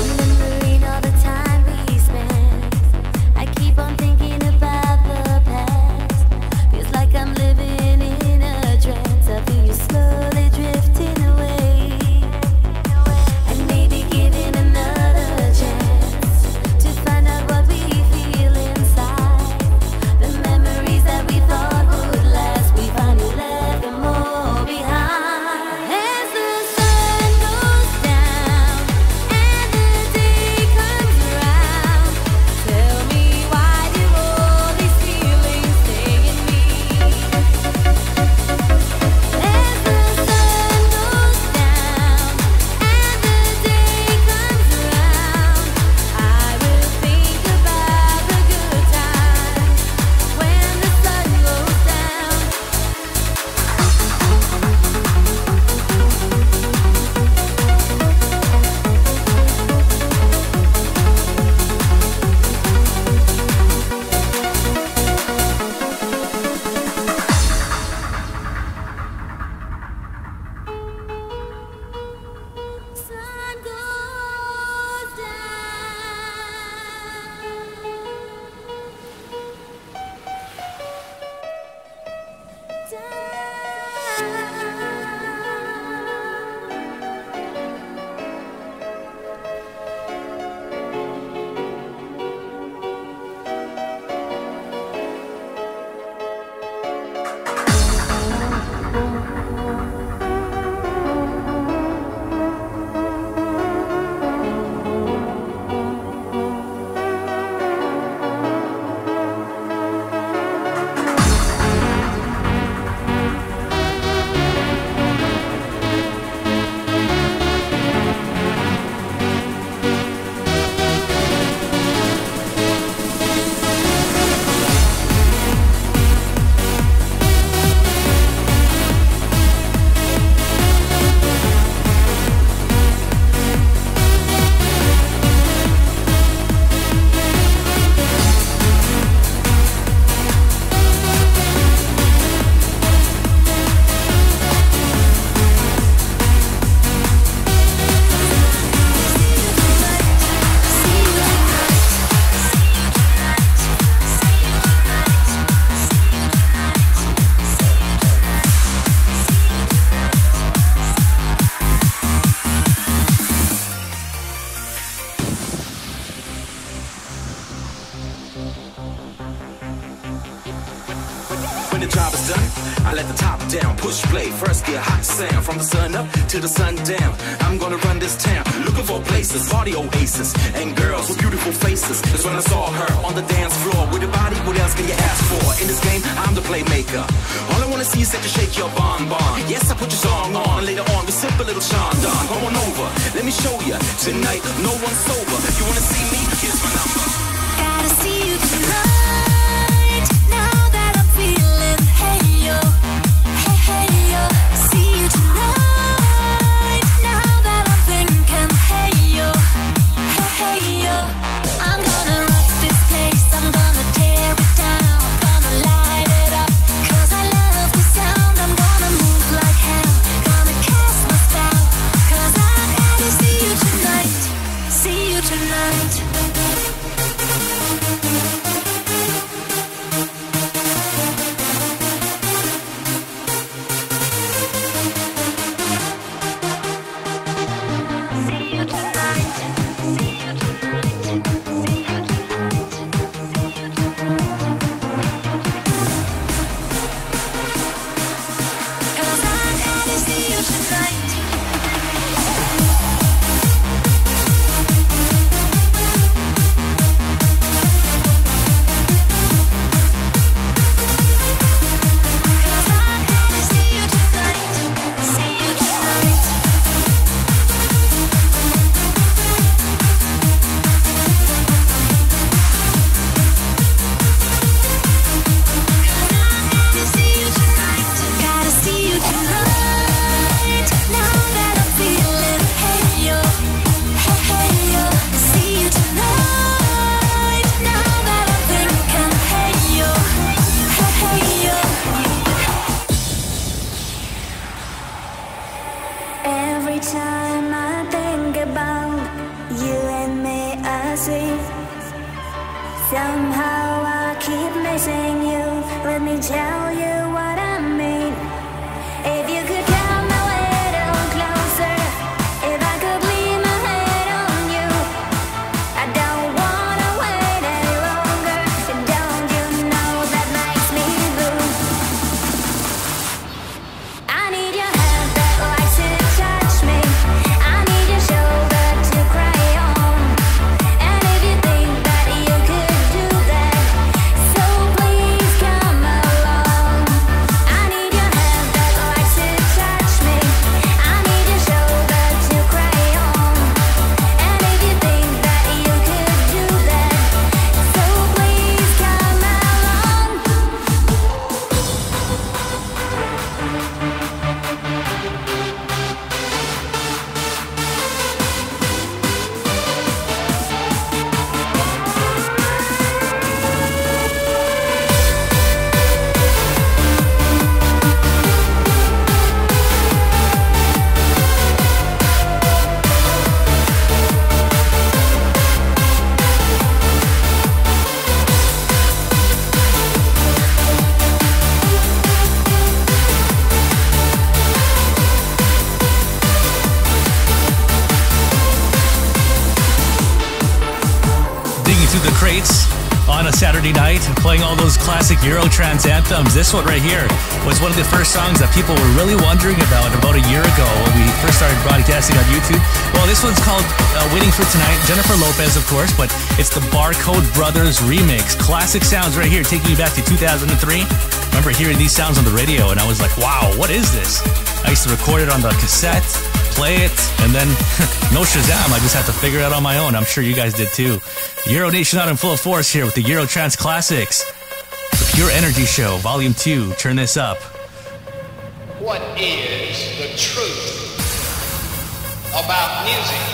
As the sun goes down and the day comes I let the top down, push play, first gear, hot sound. From the sun up to the sun down, I'm gonna run this town. Looking for places, party oasis, and girls with beautiful faces. That's when I saw her on the dance floor. With a body, what else can you ask for? In this game, I'm the playmaker. All I wanna see is that you shake your bon bon. Yes, I put your song on, and later on we sip a little Sean Don. Come on over, let me show you. Tonight, no one's sober. You wanna see me? Here's my number. Gotta see you tonight. Now that I'm feeling, hey yo, hey hey yo. See you tonight. Now that I'm thinking, hey yo, hey hey yo. I'm gonna rock this place. I'm gonna tear it down. Gonna light it up. 'Cause I love the sound. I'm gonna move like hell. Gonna cast my spell. 'Cause I gotta see you tonight. See you tonight. On a Saturday night, playing all those classic Euro trance anthems. This one right here was one of the first songs that people were really wondering about about a year ago when we first started broadcasting on YouTube. Well, this one's called uh, Waiting for Tonight. Jennifer Lopez, of course, but it's the Barcode Brothers remix. Classic sounds right here, taking you back to two thousand three. Remember hearing these sounds on the radio, and I was like, wow, what is this? I used to record it on the cassette, play it, and then no Shazam. I just had to figure it out on my own. I'm sure you guys did too. Euro Nation out in full force here with the Euro Trance Classics. The Pure Energy Show, Volume two. Turn this up. What is the truth about music?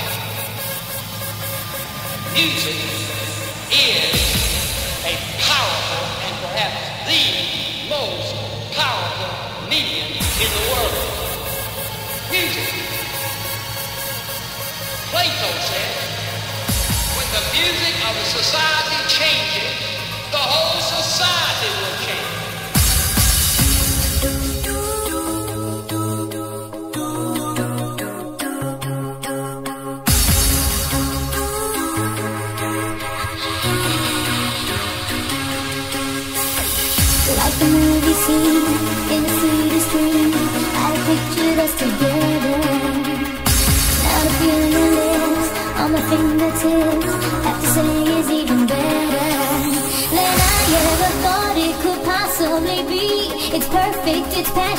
Music is a powerful and perhaps the most powerful medium in the world. Music. Plato said, when the music of a society changes, the whole society will change. Like the movie scene in a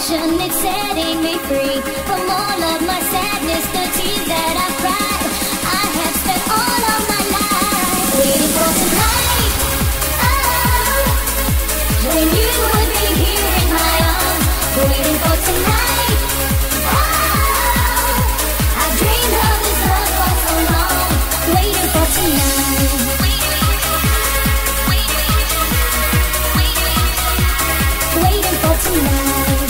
passion, it's setting me free from all of my sadness, the tears that I cried. I have spent all of my life waiting for tonight. Oh, when you would be here in my arms, waiting for tonight. Oh, I dreamed of this love for so long, waiting for tonight. Waiting for tonight.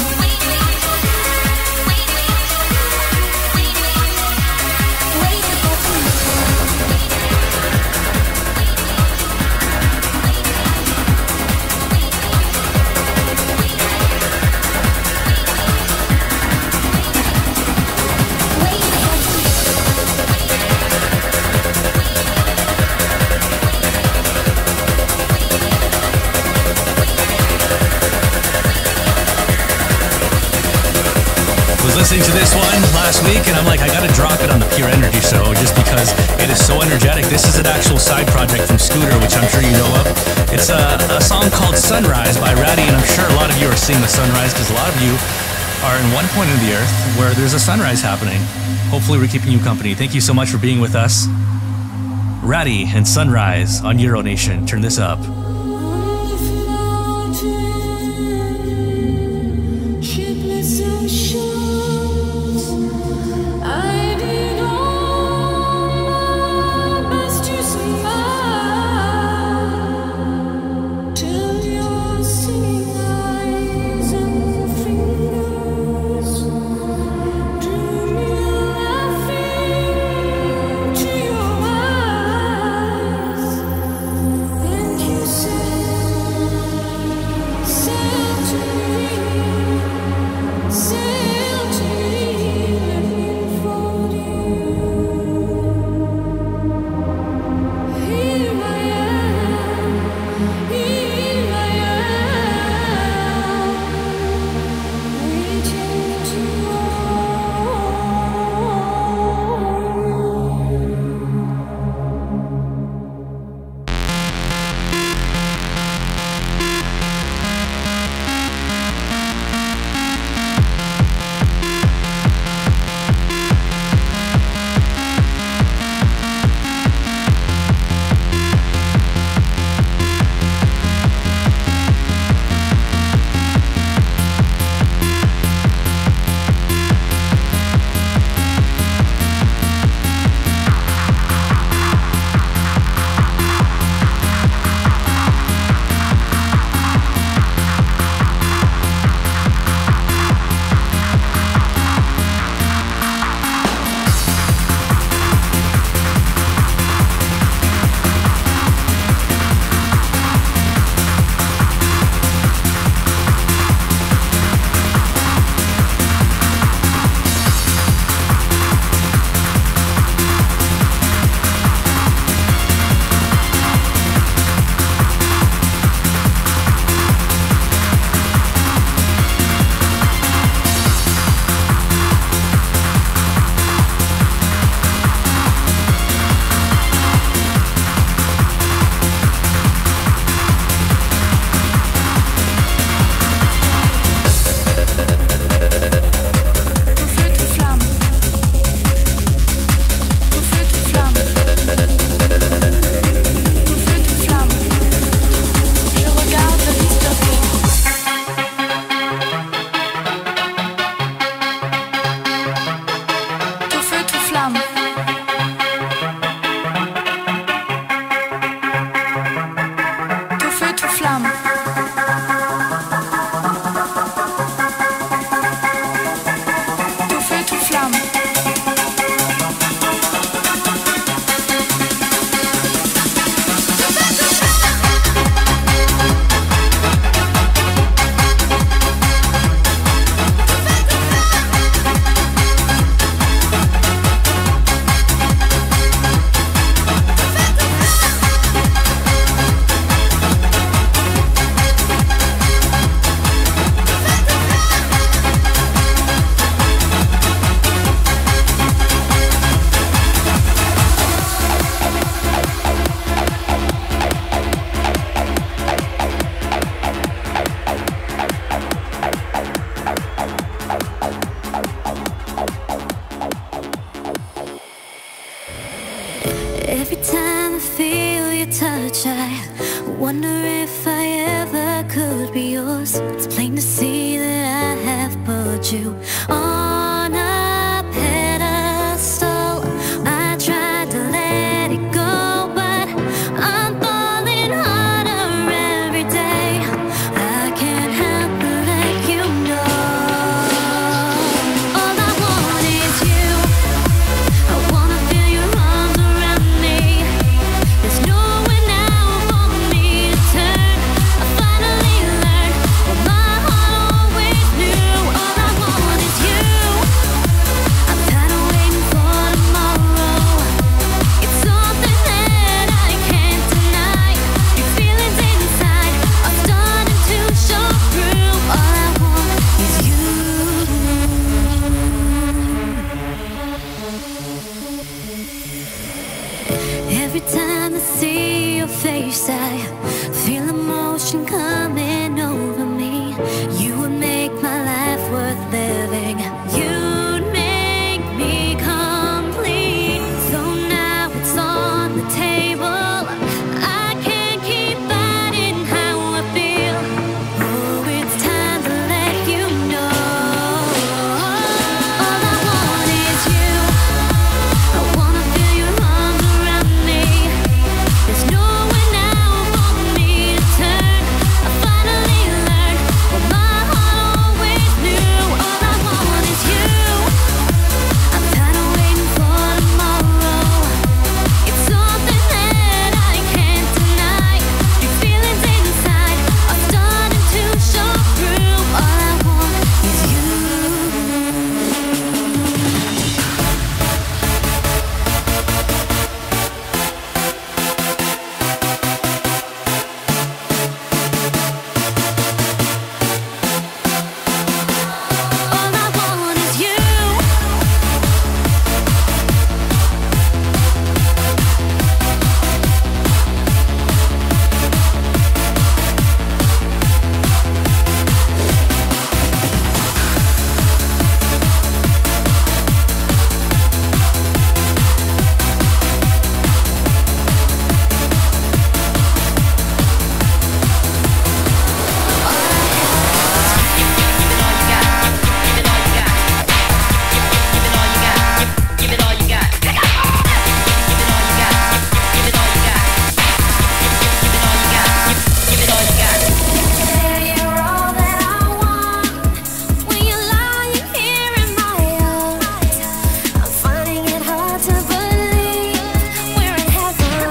Listening to this one last week, and I'm like, I gotta drop it on the Pure Energy show just because it is so energetic. This is an actual side project from Scooter, which I'm sure you know of. It's a, a song called Sunrise by Ratty, and I'm sure a lot of you are seeing the sunrise because a lot of you are in one point of the earth where there's a sunrise happening. Hopefully we're keeping you company. Thank you so much for being with us. Ratty and Sunrise on Euro Nation. Turn this up. Sail Every time I feel your touch, I wonder if I ever could be yours. It's plain to see that I have put you on a pedestal. I tried to let it go, but I'm falling harder every day. I can't help but let you know. All I want is you. I wanna feel your arms around me. There's nowhere now for me to turn. I finally learned what my heart always knew. All I want is you. I'm tired of waiting for tomorrow. It's something that I can't deny. These feelings inside are starting to show through. All I want is you. Every time I see your face, I feel emotion coming over me. You would make my life worth living. You'd make me complete. So now it's on the table. I can't keep fighting how I feel. Oh, it's time to let you know. All I want is you. I wanna feel your arms around me. There's nowhere now for me to turn. I finally learned what my heart always knew. All I want is you. I'm tired of waiting for tomorrow. It's something that I can't deny. These feelings inside are starting to show through. All I want is you. All I want is you. You're all that I want. When you're lying here in my arms, I'm finding it hard to believe we're in heaven.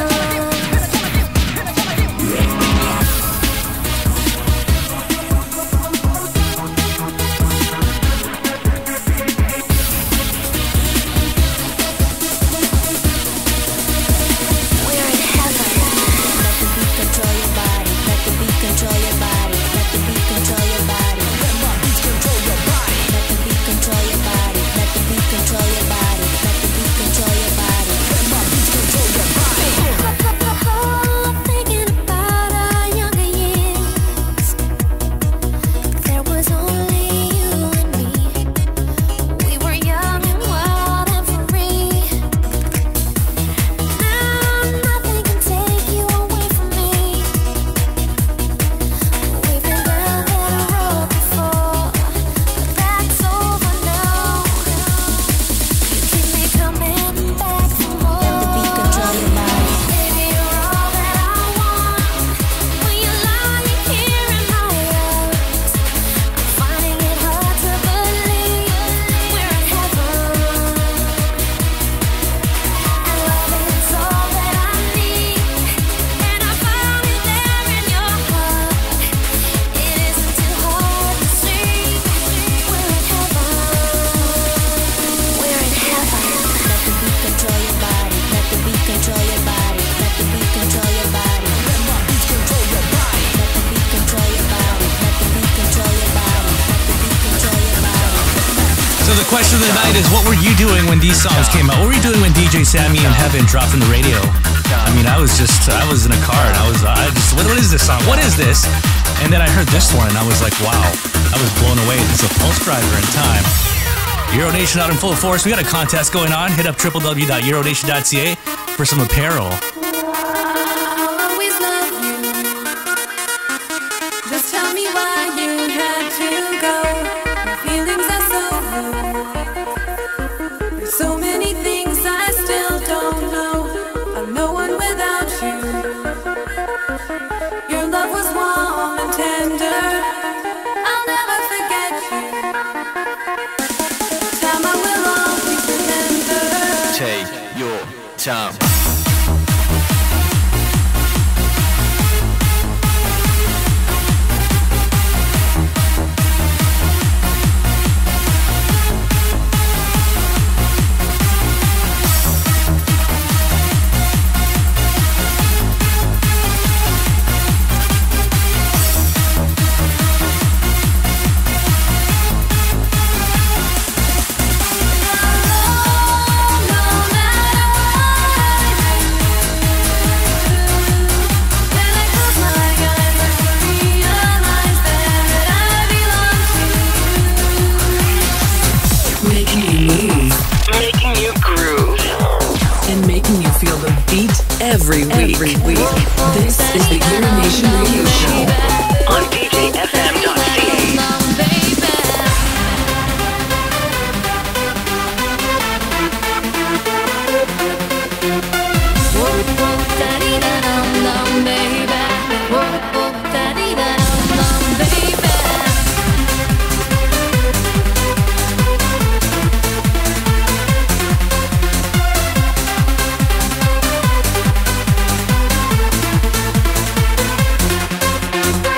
We're in heaven. Let the beat control your body. Let the beat control your body. Let the beat control your body. Let my beats control your body. Let the beat control your body. Let the beat control your body. Let the beat control your body. Let my beats control your body. Thinking about our younger years. There was only you and me. We were young and wild and free. Now nothing can take you away from me. We've been down that road before, but that's over now. You keep me coming back for more. Let the beat control your body. Baby, you're all that I want. When you're lying here in my arms, I'm finding it hard to believe we're in heaven. And love is all that I need, and I found it there in your heart. It isn't too hard to see. We're in heaven. We're in heaven. Let the beat control your body. Let the beat control your body. Let the beat control your body. Let my beats control your body. Let the beat control your body. Let the beat control your body. Let the beat control your body. So the question of the night is, what were you doing when these songs came out? What were you doing when D J Sammy and Heaven dropped on the radio? I mean, I was just, I was in a car and I was, I just, what, what is this song? What is this? And then I heard this one and I was like, wow, I was blown away. It's a pulse driver in time. Euro Nation out in full force. We got a contest going on. Hit up w w w dot euro nation dot c a for some apparel. Take your time. Every week. Every week. This is the Euro Nation Radio Show on d j f m dot c a. Baby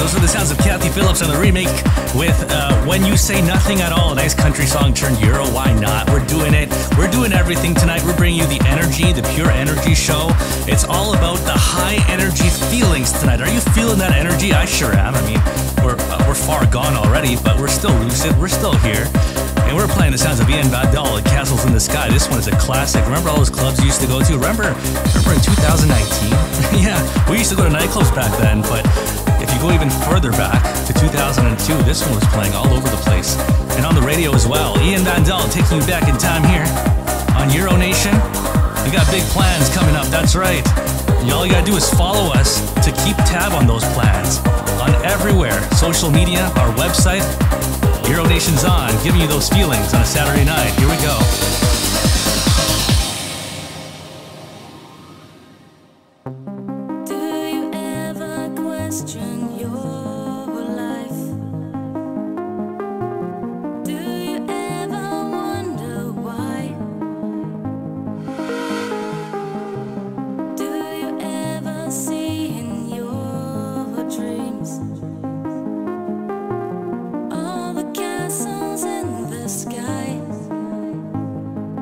Those are the sounds of Kathy Phillips on the remake with uh, When You Say Nothing at All. A nice country song turned Euro. Why not? We're doing it. We're doing everything tonight. We're bringing you the energy, the pure energy show. It's all about the high energy feelings tonight. Are you feeling that energy? I sure am. I mean, we're, uh, we're far gone already, but we're still lucid. We're still here. And we're playing the sounds of Ian Badal at Castles in the Sky. This one is a classic. Remember all those clubs you used to go to? Remember, remember in two thousand nineteen? Yeah, we used to go to nightclubs back then, but if you go even further back to two thousand two, this one was playing all over the place. And on the radio as well. Ian Badal taking you back in time here on Euro Nation. We got big plans coming up, that's right. And all you gotta do is follow us to keep tab on those plans. On everywhere, social media, our website, Euro Nation's on, giving you those feelings on a Saturday night. Here we go. Do you ever question your life? Do you ever wonder why? Do you ever see in your dreams all the castles in the sky?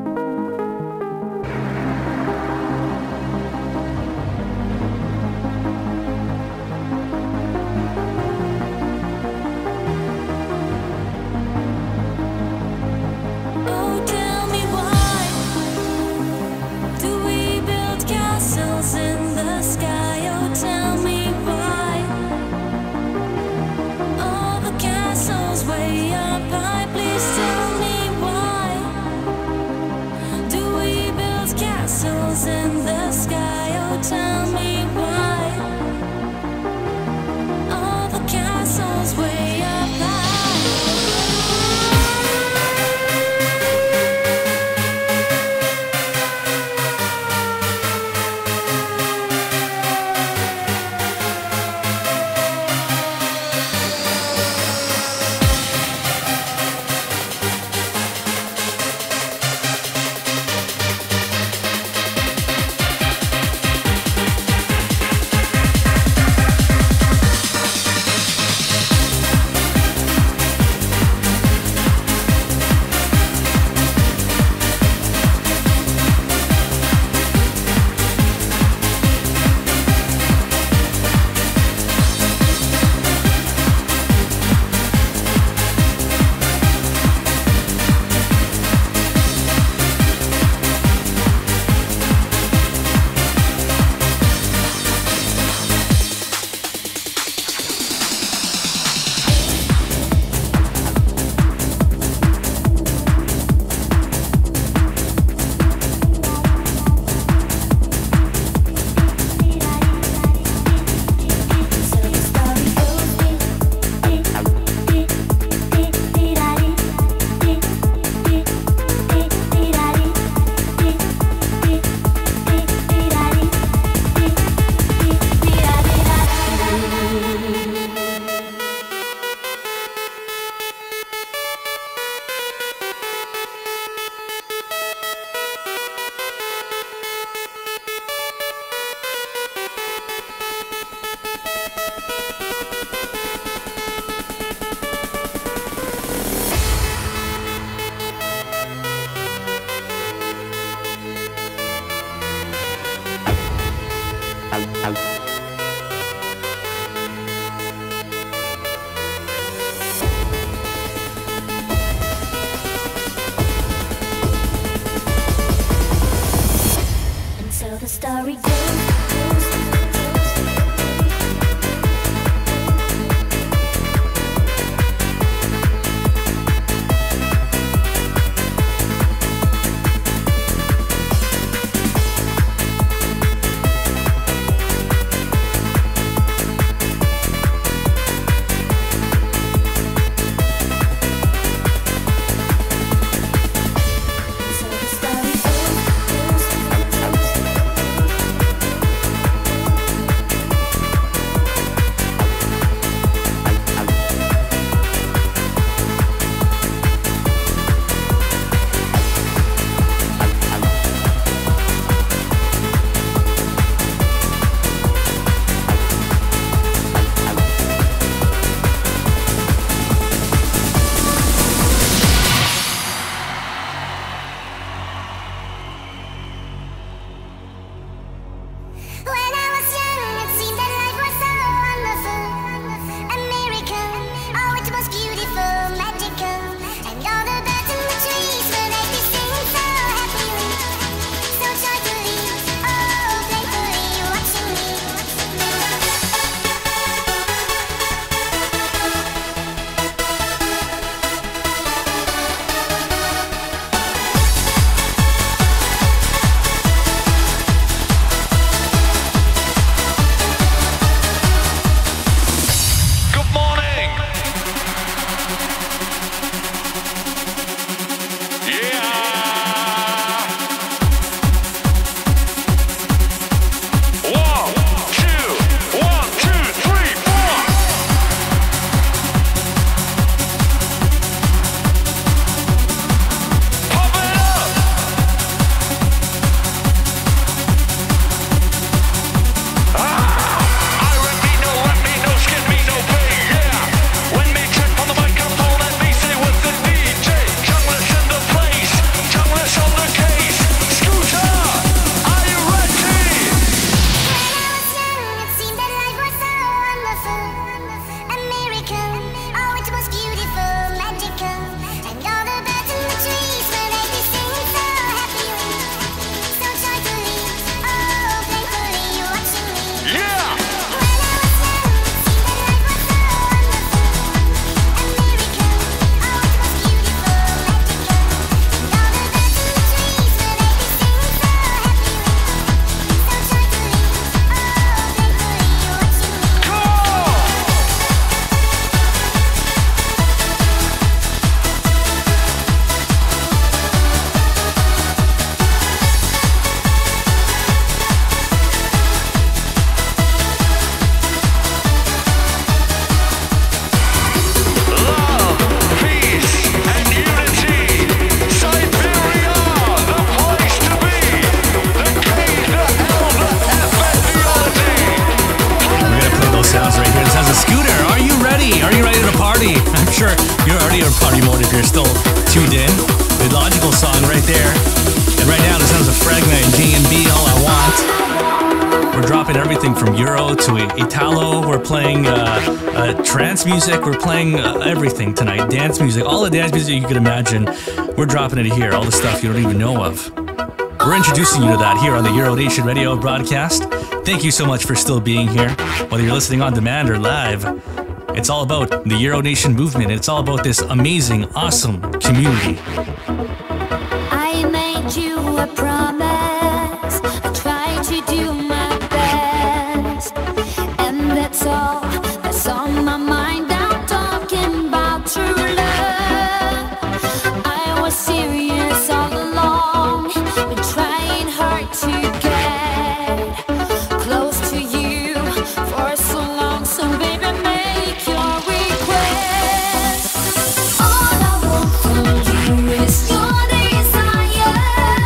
episode if you're still tuned in. The logical song right there. And right now, the sounds of Fragment and J and B, All I Want. We're dropping everything from Euro to Italo. We're playing uh, uh, trance music. We're playing uh, everything tonight. Dance music. All the dance music you could imagine. We're dropping it here. All the stuff you don't even know of. We're introducing you to that here on the Euro Nation Radio broadcast. Thank you so much for still being here. Whether you're listening on demand or live, it's all about the Euro Nation movement. It's all about this amazing, awesome community. I made you a promise. I tried to do my best, and that's all that's on my mind. I'm talking about true love. I was serious all along, been trying hard to get close to you for so long. So baby, make your request. All I want from you is your desire.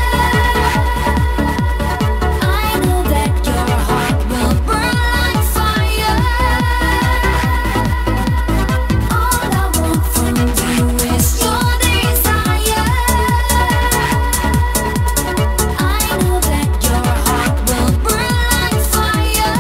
I know that your heart will burn like fire. All I want from you is your desire. I know that your heart will burn like fire.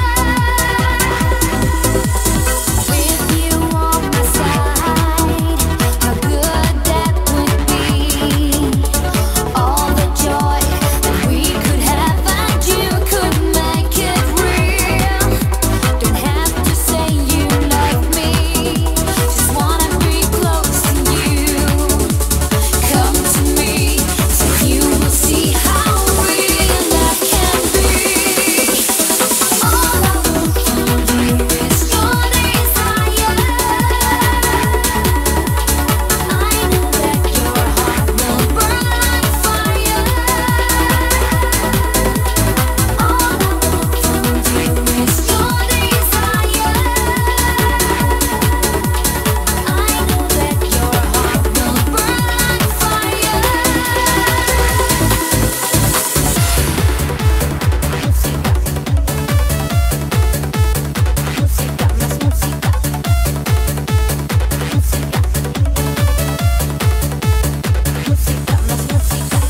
With you on my side, how good that would be. All the joy that we could have, and you could make it real. Don't have to say you love me, just wanna be close to you. Come to me, so you will see how real love can be. All I want from you is your desire. I know that your heart will burn like fire. All I want from you is your desire. I know that your heart will burn like fire. Música, más música. Música, más música.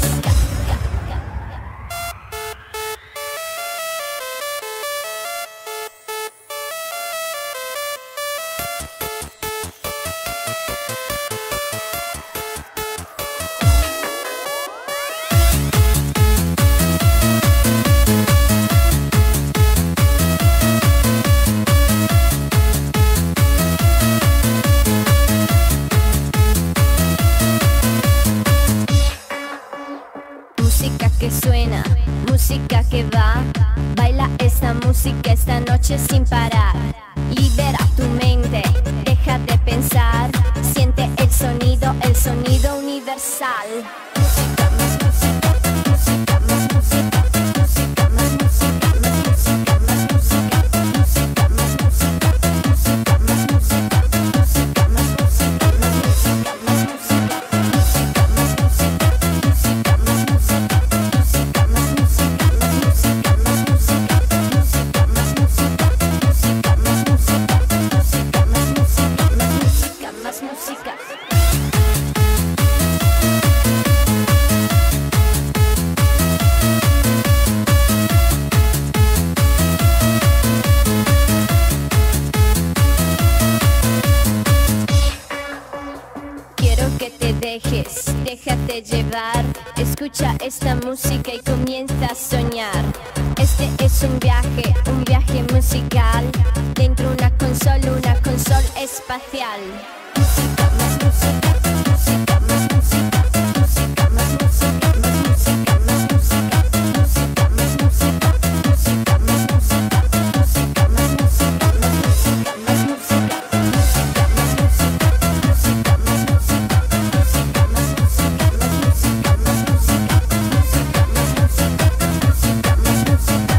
Música que suena, música que va. Baila esta música esta noche sin parar. Libera tu mente, deja de pensar. Siente el sonido, el sonido universal. Música más música, música más música, música más música, más música, más música, música más música, música más música, música más música, más música, más música, música más música, música más música, música más música, más música, más música, música más música, música más música, música más música, más música. Quiero que te dejes, déjate llevar. Escucha esta música y comienza a soñar. Este es un viaje, un viaje musical. Dentro una consola, una consola espacial. Música más música, música más música, música más música, más música, más música, música más música, música más música, música más música, más música, más música, música más música, música más música, música más música, más música, más música, música más música, música más música, música más música.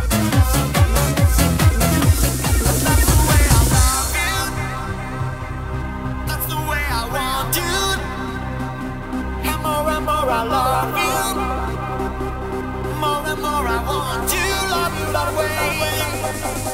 That's the way I want you. And more and more I love you. More and more I want you. Love you that way.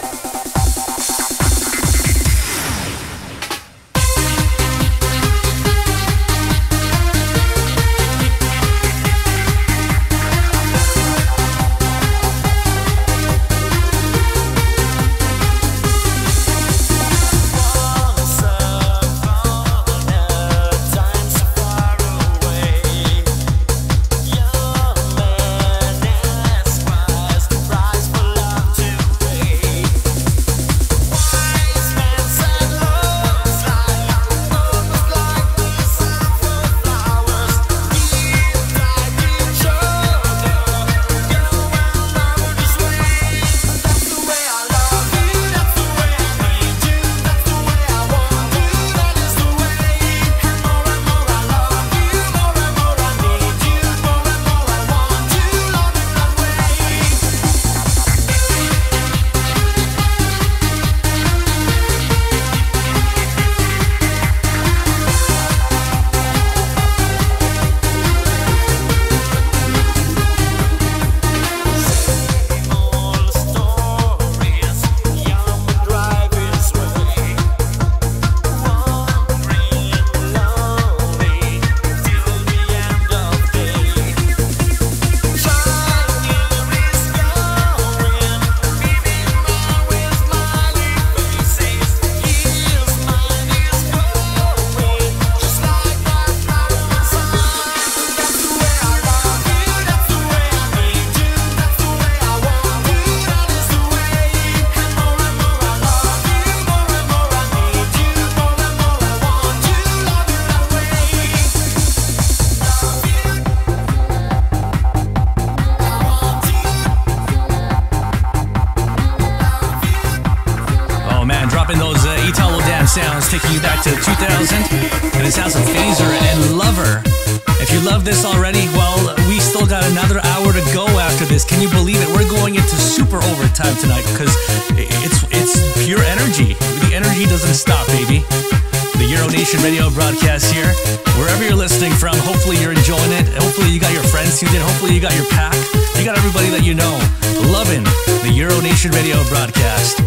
you back to two thousand, and it sounds of Phaser and Lover. If you love this already, well, we still got another hour to go after this. Can you believe it? We're going into super overtime tonight because it's it's pure energy. The energy doesn't stop, baby. The Euro Nation radio broadcast here. Wherever you're listening from, hopefully you're enjoying it. Hopefully you got your friends tuned in. Hopefully you got your pack. You got everybody that you know loving the Euro Nation radio broadcast.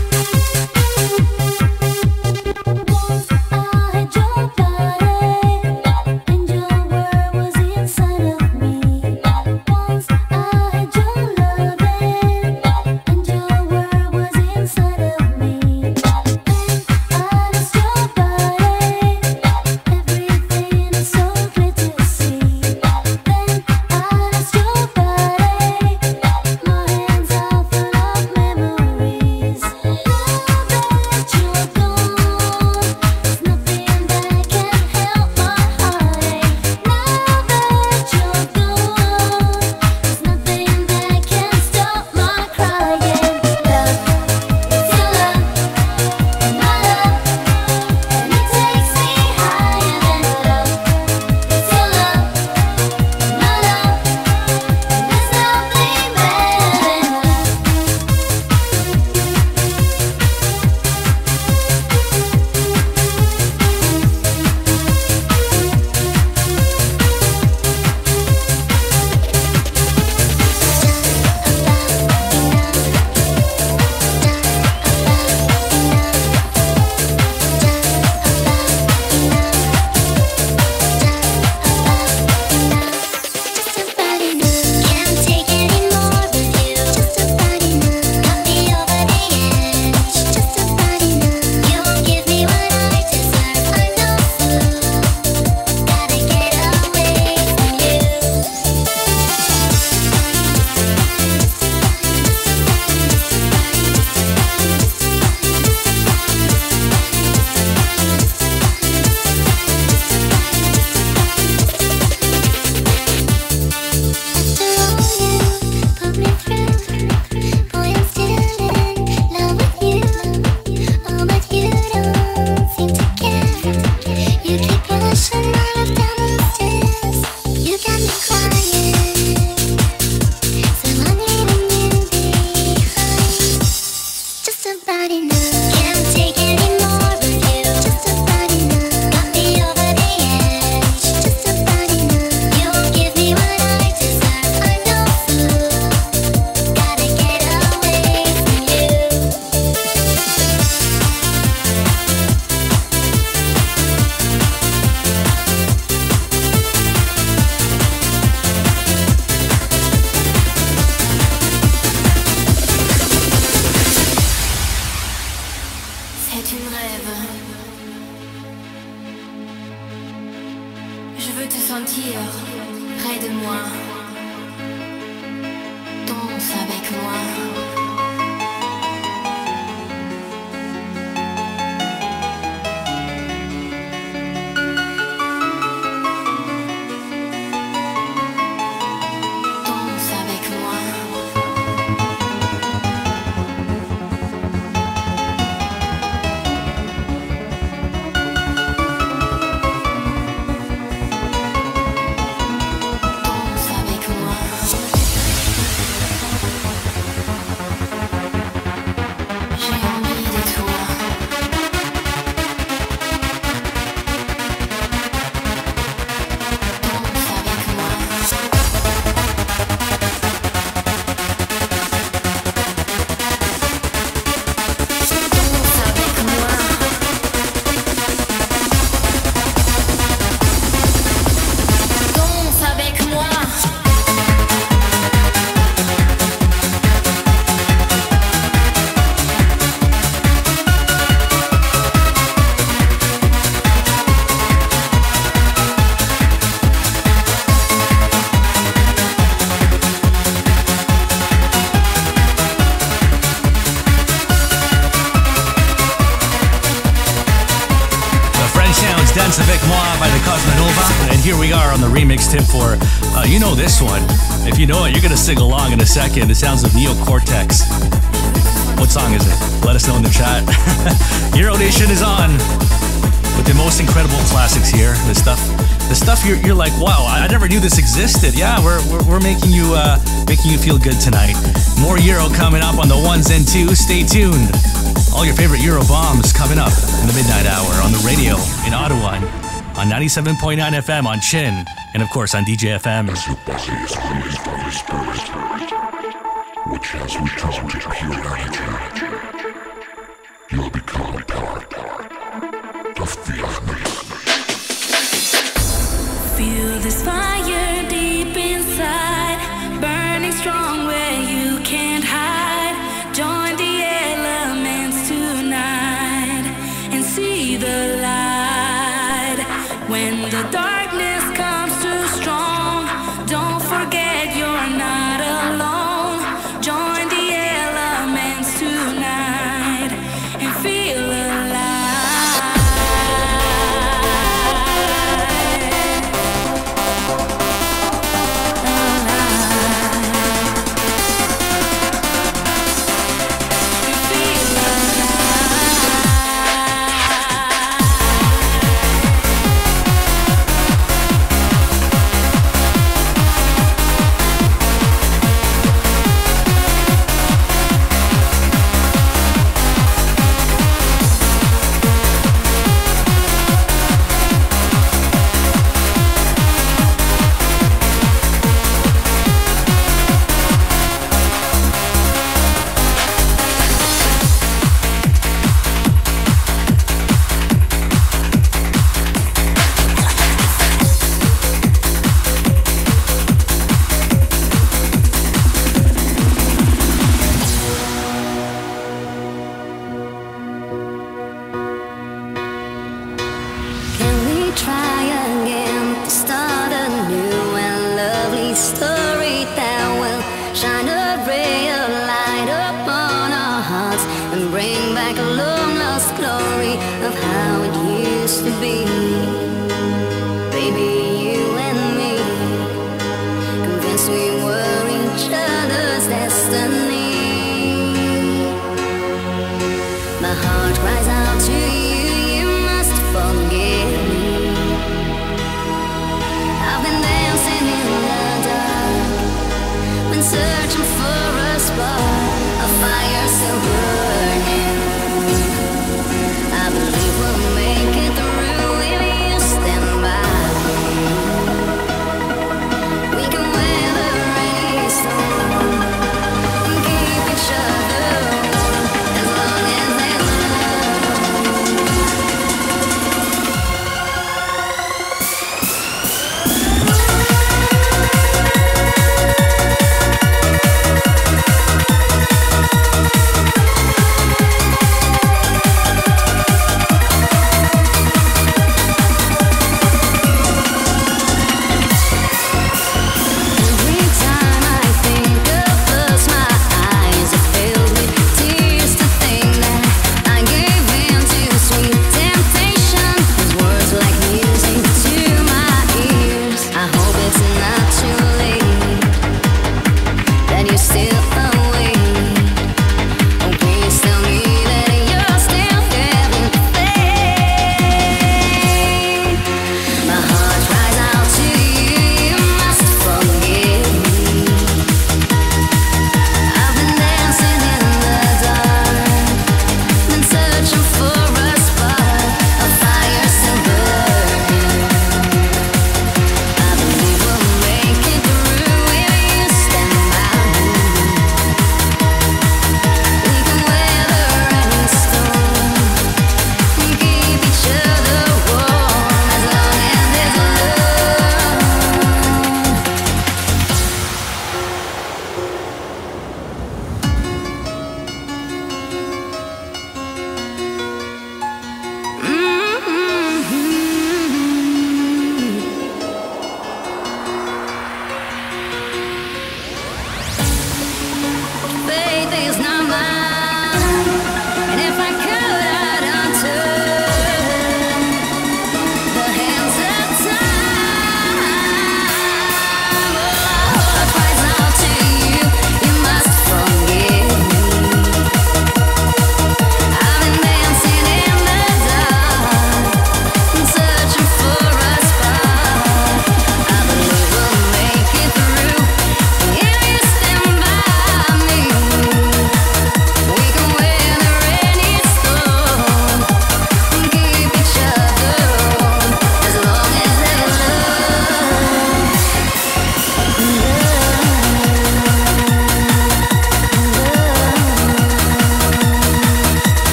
Dance Avec Moi by the Cosmonova. And here we are on the remix tip for, uh, you know this one. If you know it, you're going to sing along in a second. The sounds of Neo Cortex. What song is it? Let us know in the chat. Euro Nation is on. with the most incredible classics here. The stuff, the stuff you're, you're like, wow, I never knew this existed. Yeah, we're we're, we're making you uh, making you feel good tonight. More Euro coming up on the ones and twos. Stay tuned. All your favorite Euro bombs coming up in the midnight hour on the radio in Ottawa on ninety-seven point nine F M on Chin, and of course on D J F M. As your body is released from the spirit, which has returned to pure energy, you'll become part of the Megamix. Feel this fire deep inside, burning strong where you can't hide. Join the elements tonight and see the light. When the darkness comes too strong, don't forget you're not alone. Join the elements tonight and feel alive.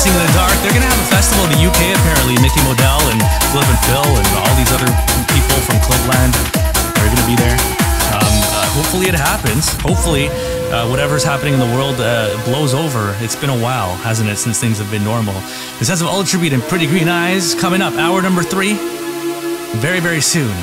Dancing in the Dark. They're going to have a festival in the U K apparently. Mickey Modell and Flip and Phil and all these other people from Clubland are going to be there. Um, uh, hopefully it happens. Hopefully uh, whatever's happening in the world uh, blows over. It's been a while, hasn't it, since things have been normal. This has some Ultra Beat and Pretty Green Eyes coming up. Hour number three. Very, very soon.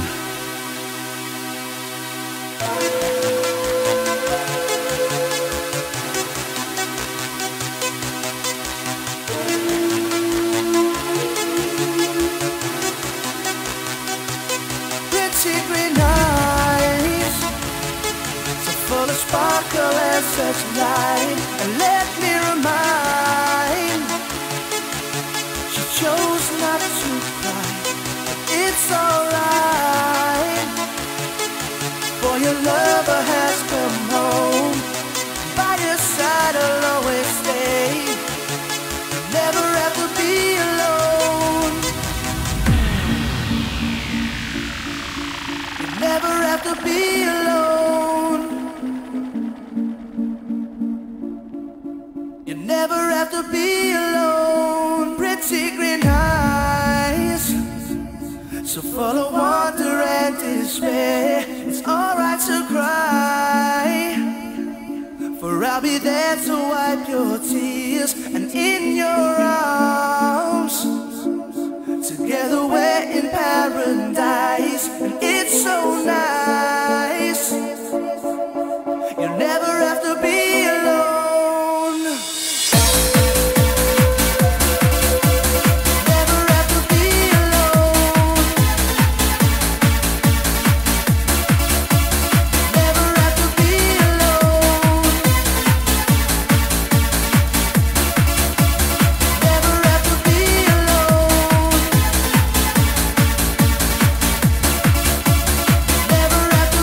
Never have to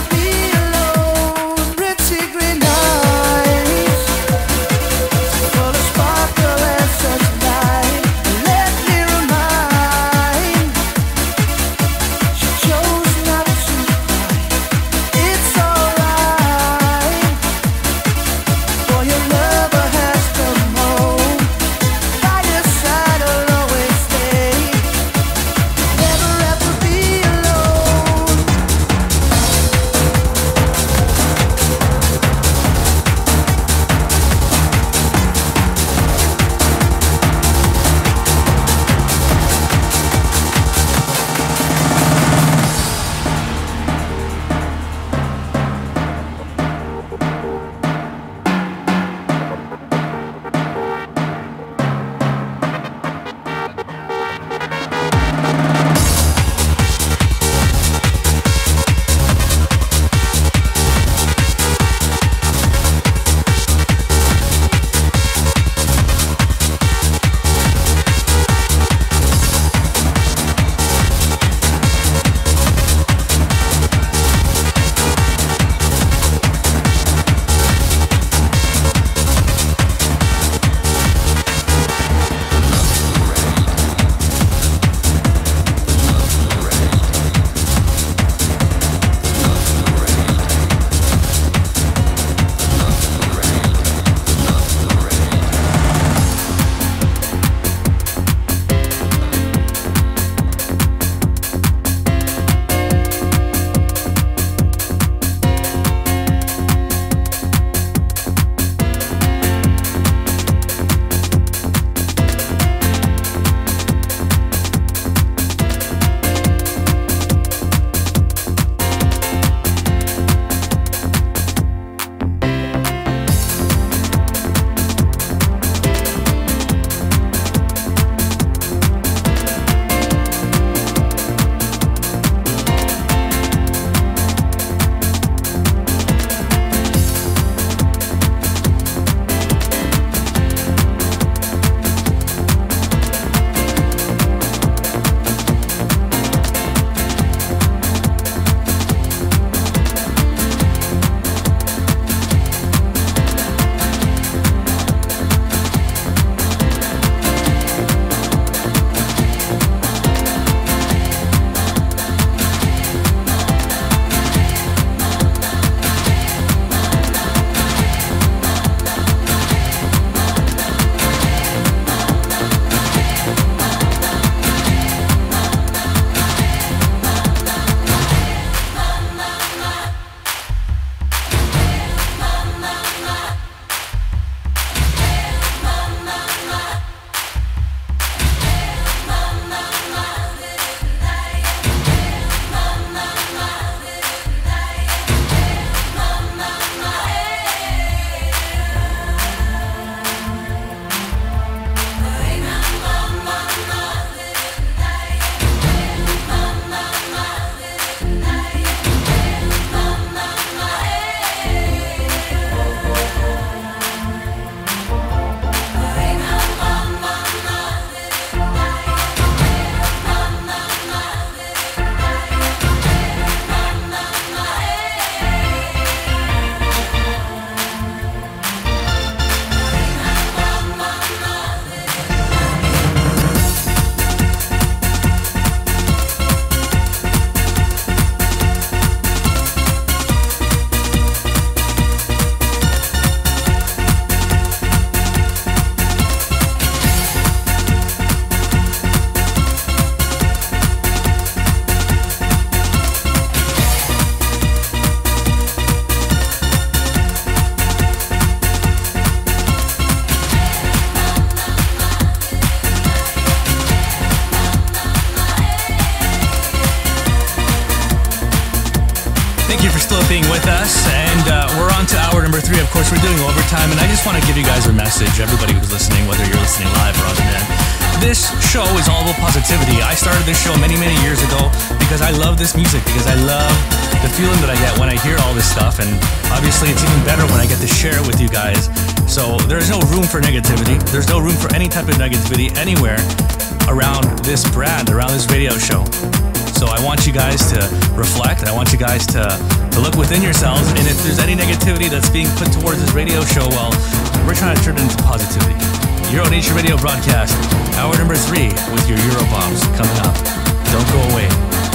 Yes, and uh, we're on to hour number three. Of course, we're doing overtime, and I just want to give you guys a message, everybody who's listening, whether you're listening live or on demand. This show is all about positivity. I started this show many, many years ago because I love this music, because I love the feeling that I get when I hear all this stuff, and obviously it's even better when I get to share it with you guys. So there's no room for negativity. There's no room for any type of negativity anywhere around this brand, around this radio show. So I want you guys to reflect. I want you guys to, to look within yourselves. And if there's any negativity that's being put towards this radio show, well, we're trying to turn it into positivity. Euro Nation Radio broadcast, hour number three with your Euro bombs coming up. Don't go away.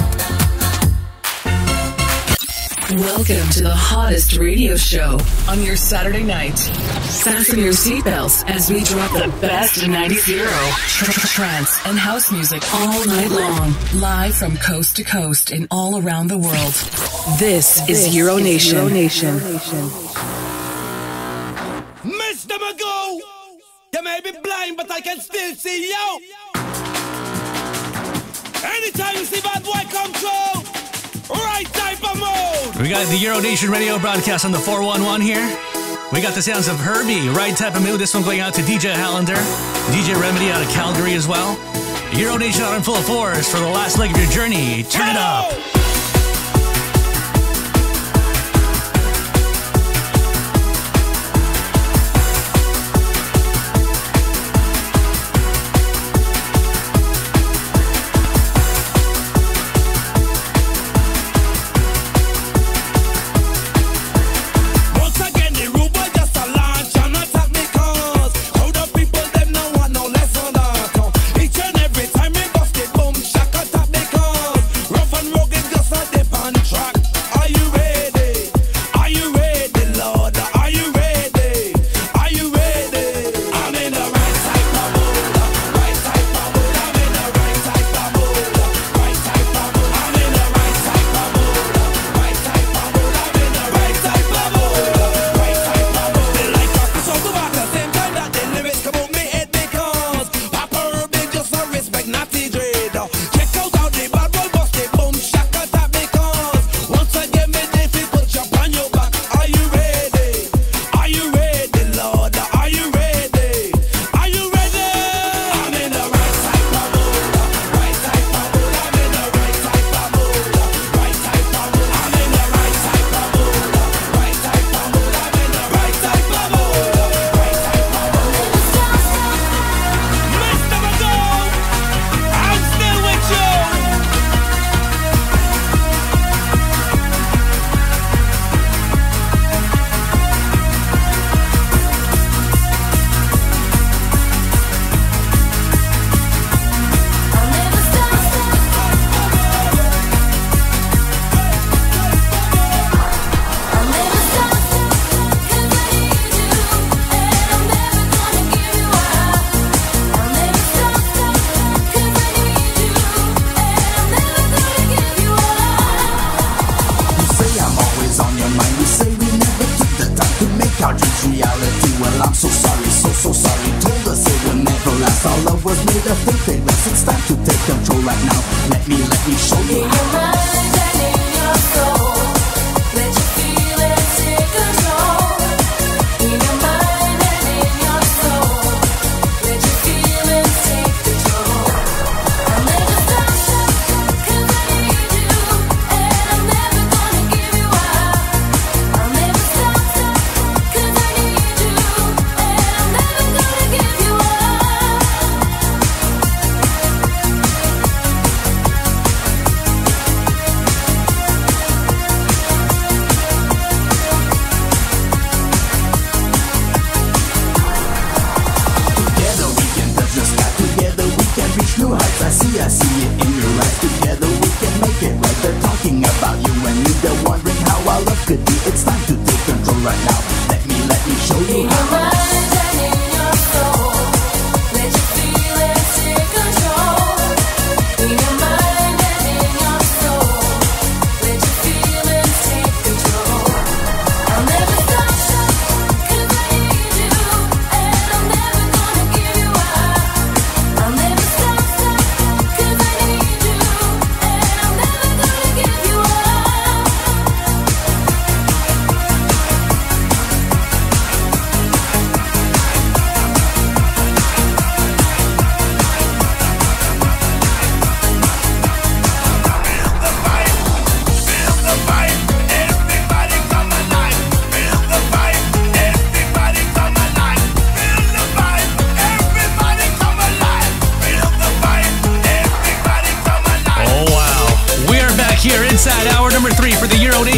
Welcome to the hottest radio show on your Saturday night. Fasten your seatbelts as we drop the best in ninety trance and house music all night long, live from coast to coast and all around the world. This, this is Euro Nation. Euro Nation. Mister Magoo, you may be blind, but I can still see you. Anytime you see bad boy come through, right type of mode. We got the Euro Nation Radio broadcast on the four one one here. We got the sounds of Herbie, right type of mood. This one going out to D J Hallander, D J Remedy out of Calgary as well. Euro Nation out in full force for the last leg of your journey. Turn it up.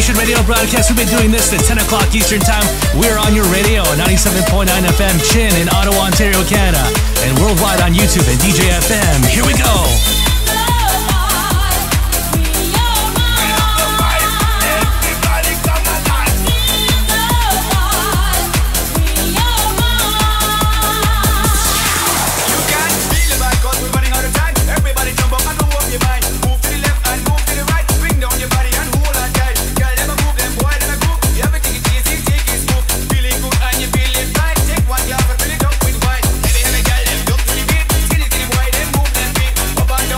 Nation radio broadcast. We've been doing this at ten o'clock Eastern Time. We're on your radio at ninety-seven point nine F M Chin in Ottawa, Ontario, Canada, and worldwide on YouTube at D J F M. Here we go. Up and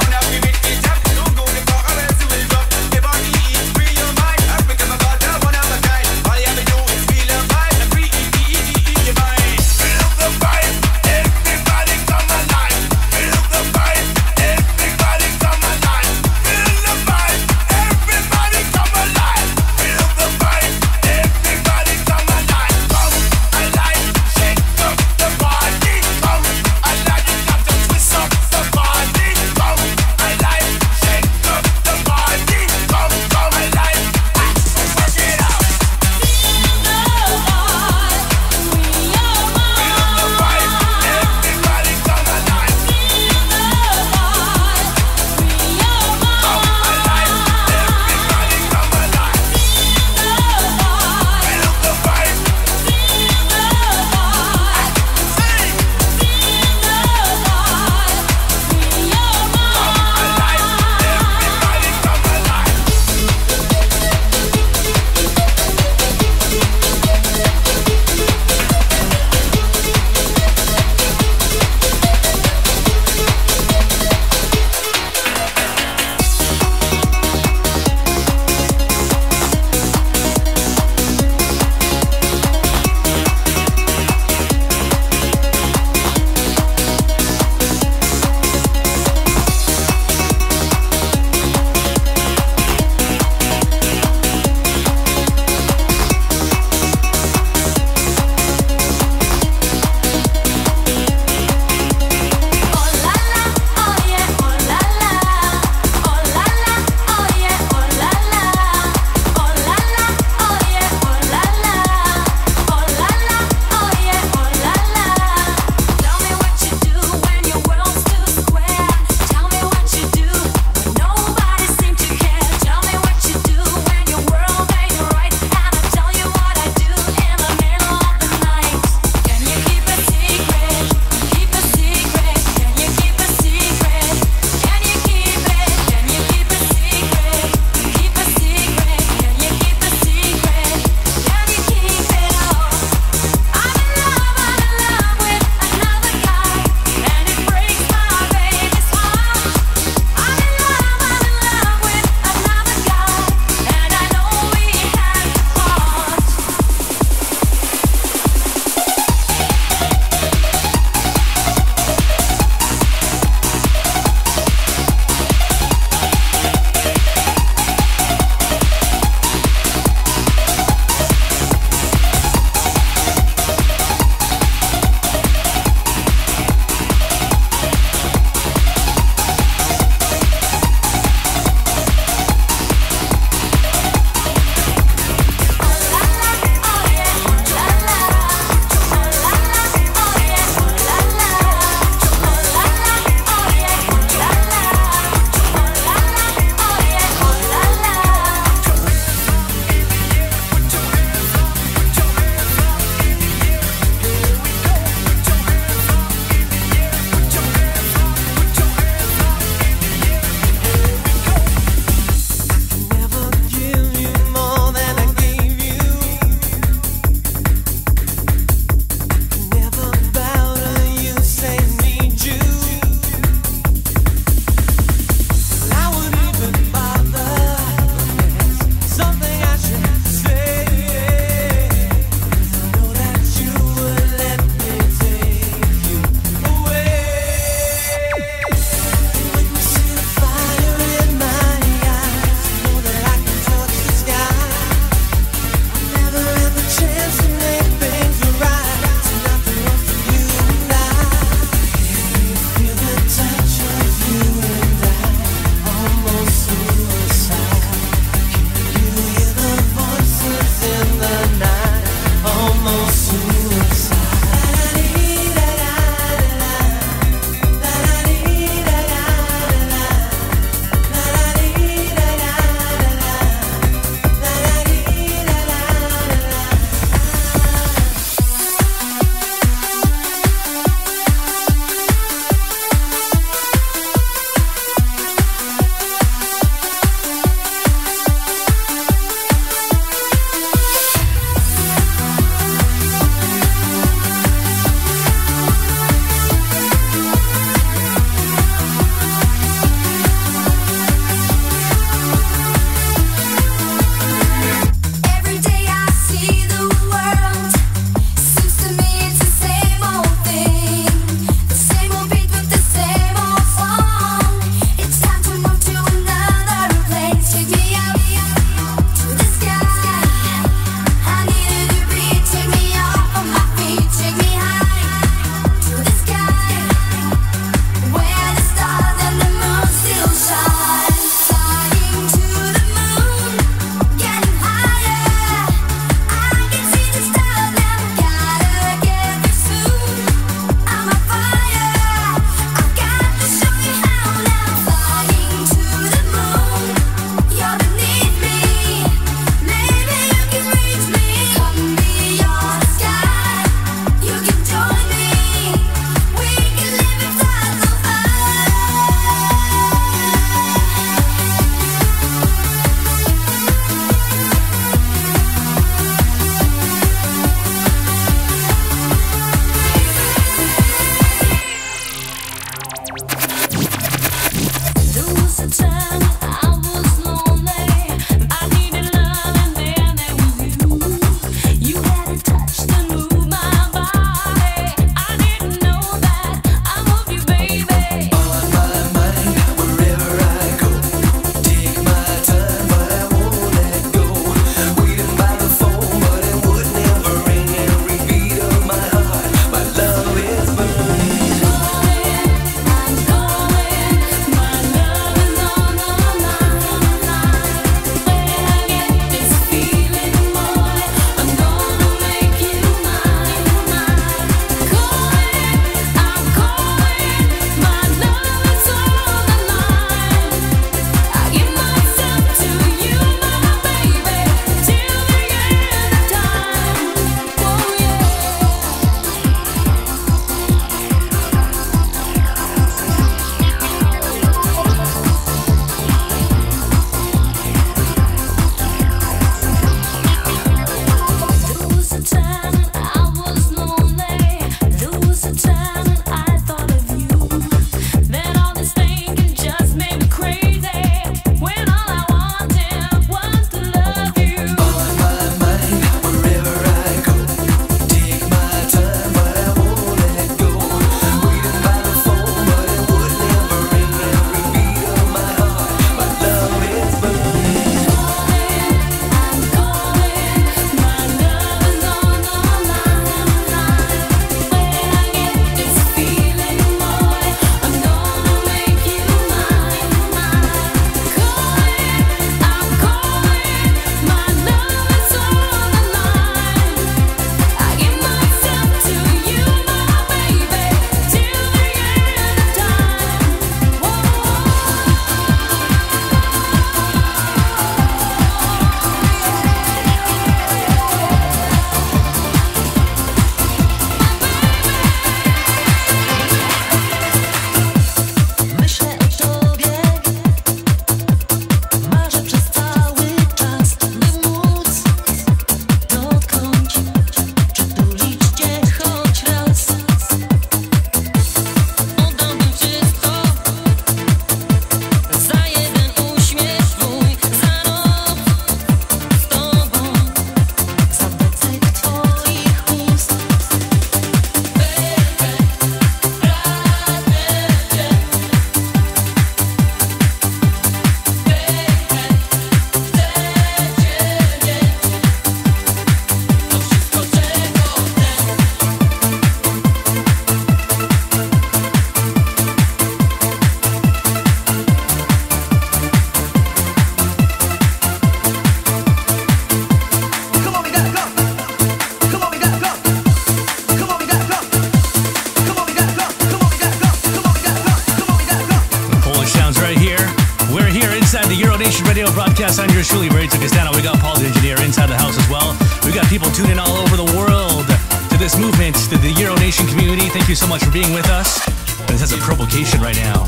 Radio broadcast. I'm yours truly, Ray Castano. We got Paul the engineer inside the house as well. We got people tuning all over the world to this movement, to the Euro Nation community. Thank you so much for being with us. This has a provocation right now.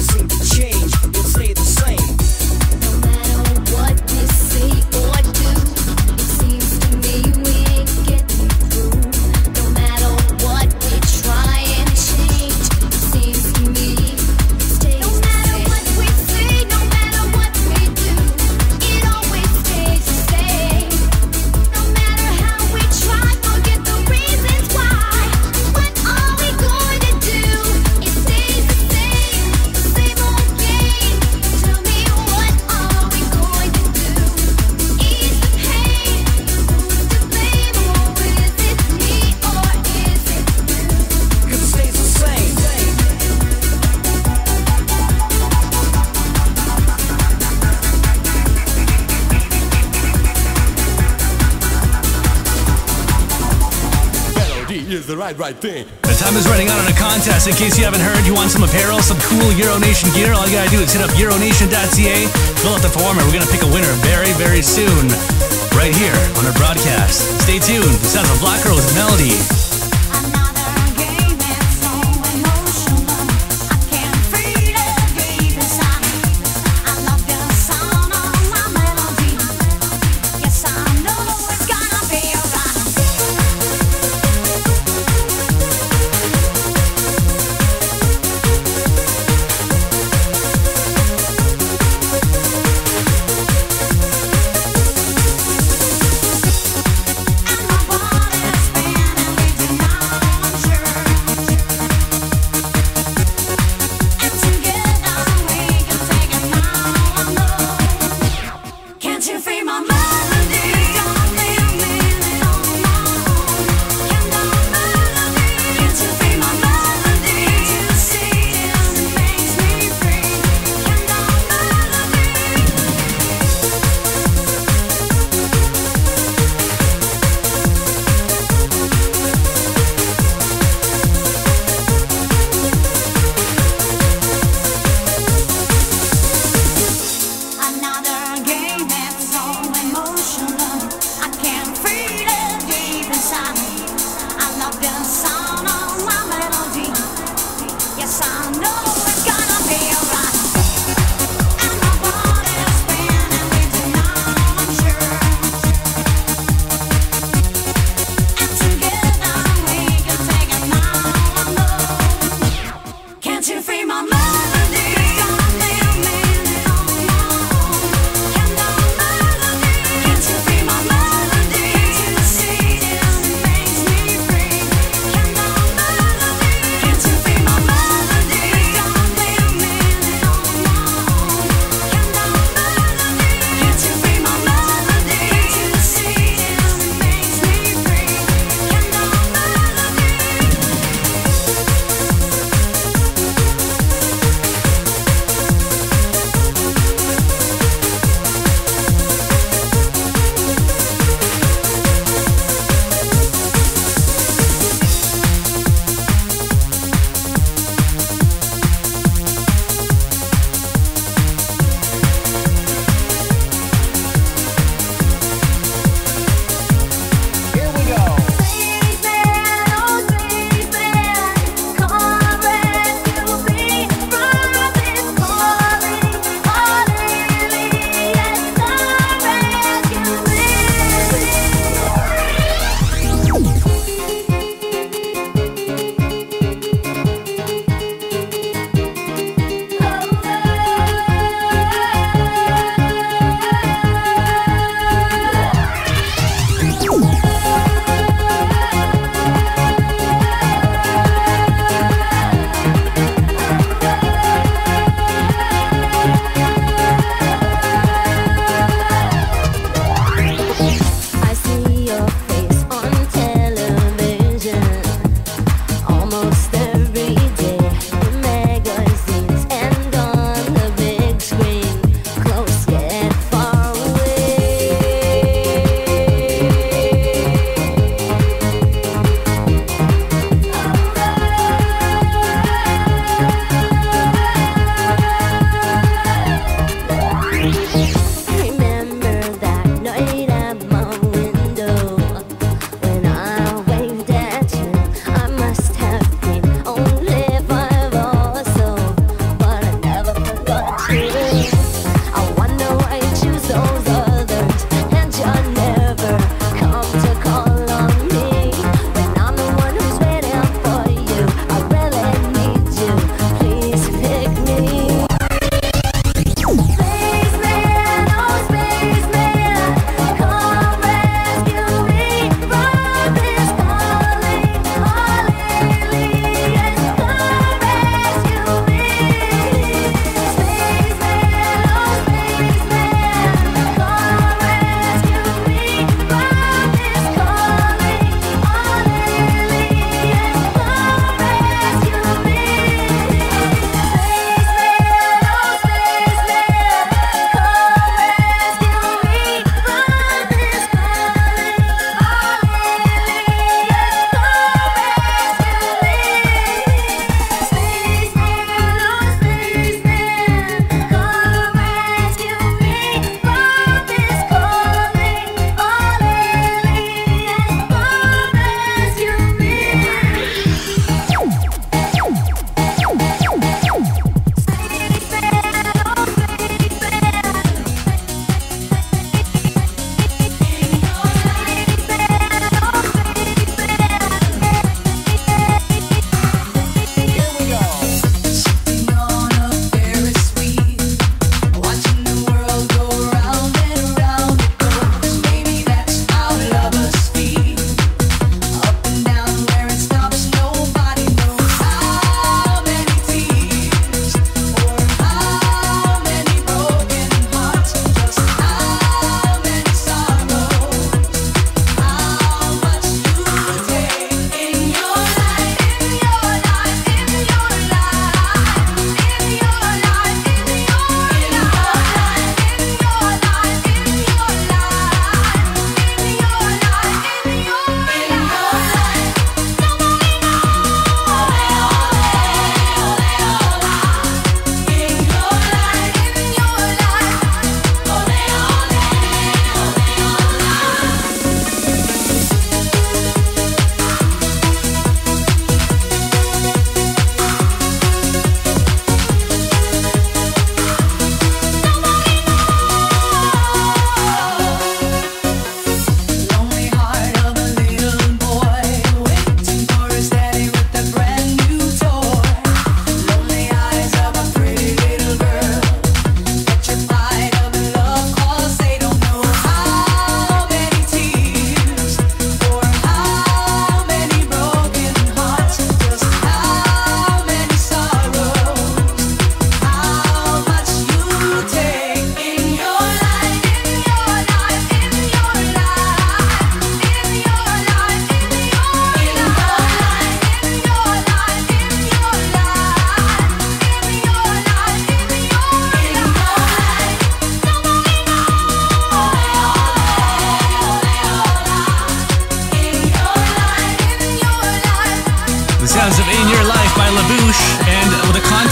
No matter what we say or do. right, right thing. The time is running out on a contest. In case you haven't heard, you want some apparel, some cool Euro Nation gear, all you gotta do is hit up euronation dot c a, fill out the form, and we're gonna pick a winner very, very soon, right here on our broadcast. Stay tuned. This sounds of Black Rose Melody.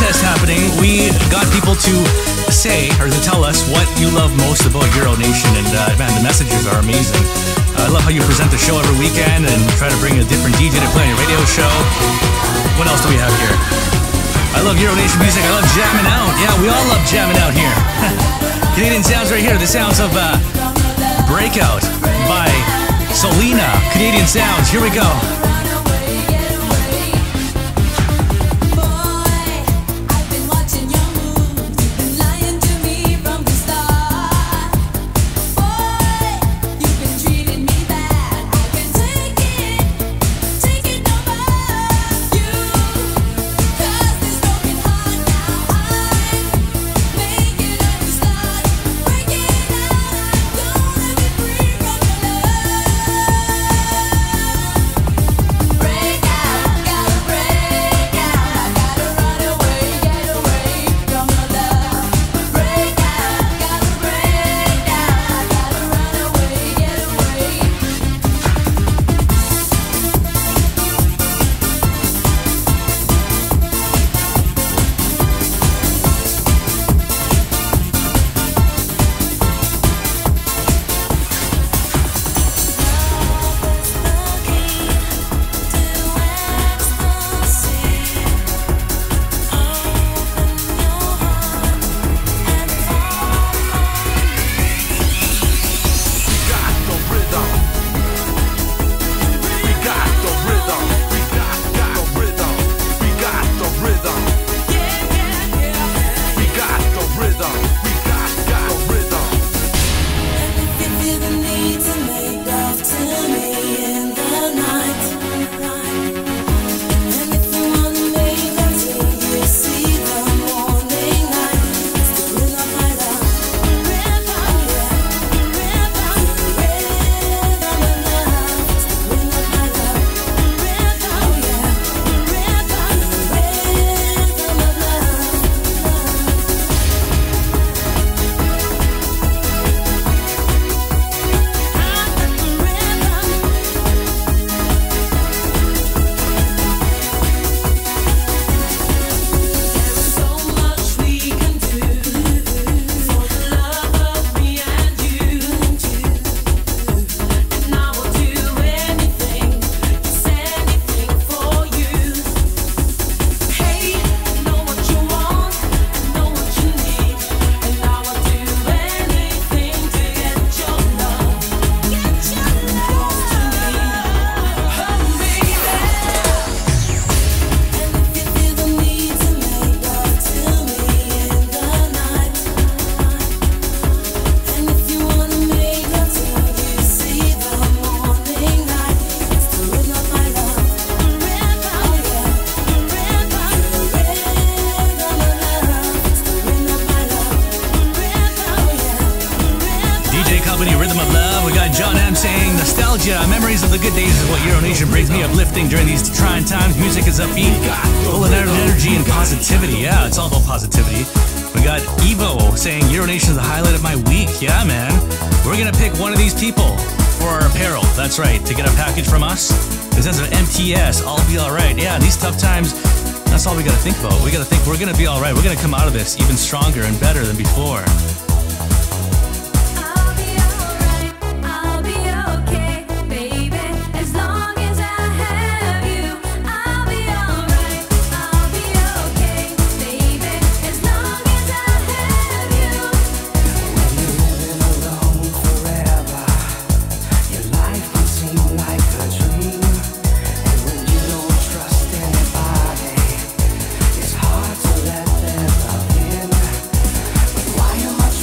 contest happening. We got people to say or to tell us what you love most about Euro Nation, and uh, man, the messages are amazing. Uh, I love how you present the show every weekend and try to bring a different D J to play on your radio show. What else do we have here? I love Euro Nation music. I love jamming out. Yeah, we all love jamming out here. Canadian sounds right here. The sounds of uh, Breakout by Solina. Canadian sounds. Here we go. Memories of the good days is what Euro Nation brings me, uplifting during these trying times. Music is upbeat, full of energy and positivity. Yeah, it's all about positivity. We got Evo saying Euro Nation is the highlight of my week. Yeah, man. We're going to pick one of these people for our apparel. That's right, to get a package from us. It says M T S, I'll be all right. Yeah, these tough times, that's all we got to think about. We got to think we're going to be all right. We're going to come out of this even stronger and better than before. Why am I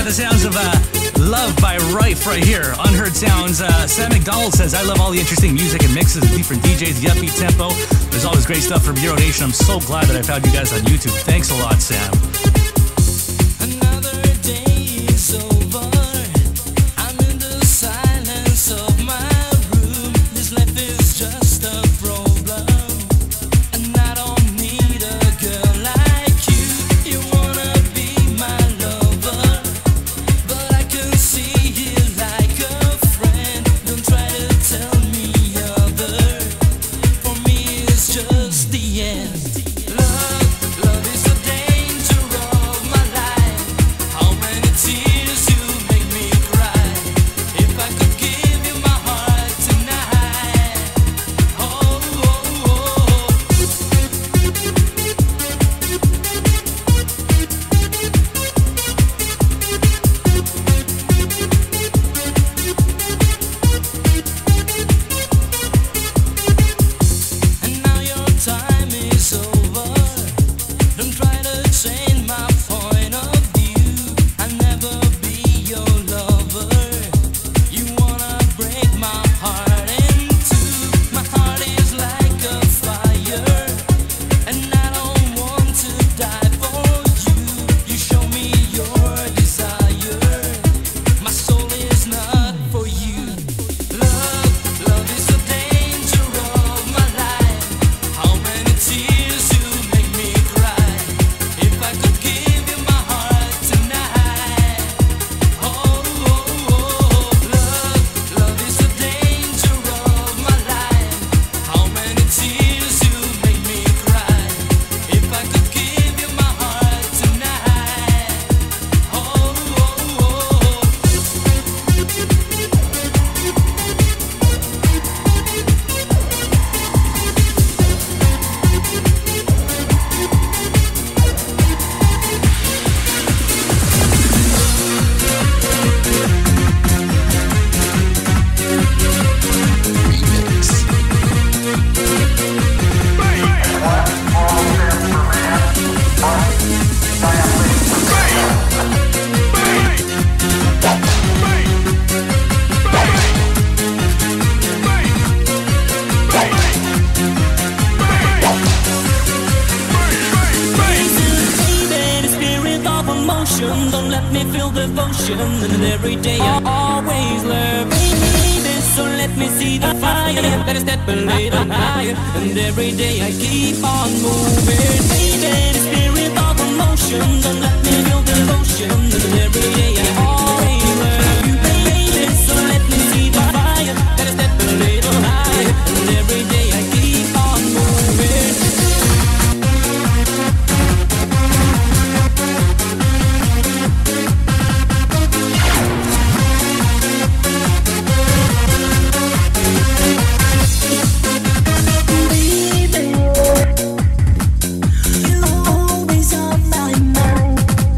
the sounds of uh, Love by Rife right here. Unheard sounds. Uh, Sam McDonald says, I love all the interesting music and mixes of different D Js, the upbeat tempo. There's always great stuff from Euro Nation. I'm so glad that I found you guys on YouTube. Thanks a lot, Sam. Another day is over. I'm in the silence of my room. This life is just a problem, and I don't need a girl like you. You wanna be my lover, but I can see you like a friend. Don't try to tell me other. For me, it's just the end. Love, love is the danger of my life. How many tears you make me cry. If I could give you my heart tonight. Oh, oh, oh. And now your time is over. Don't try to change my point of view. I'll never be your lover. You wanna break my heart in two. My heart is like a fire, and I don't want to die for you. You show me your desire. My soul is not for you. Love, love is the danger of my life. How many tears you make me cry. If I could give you my heart tonight. Oh, oh, oh. Love, love is the danger of my life. How many tears you make me cry. If I could give you my heart tonight. Oh, oh, oh. Baby, the spirit of emotion, don't let me feel devotion. And every day I always love baby, so let me see the fire that is step a little higher. And every day I keep on moving. Baby, the spirit of emotion, don't let me feel devotion. And every day I always love you, baby, so let me see the fire that is step a little higher. And every day I keep on moving. You're always on my mind.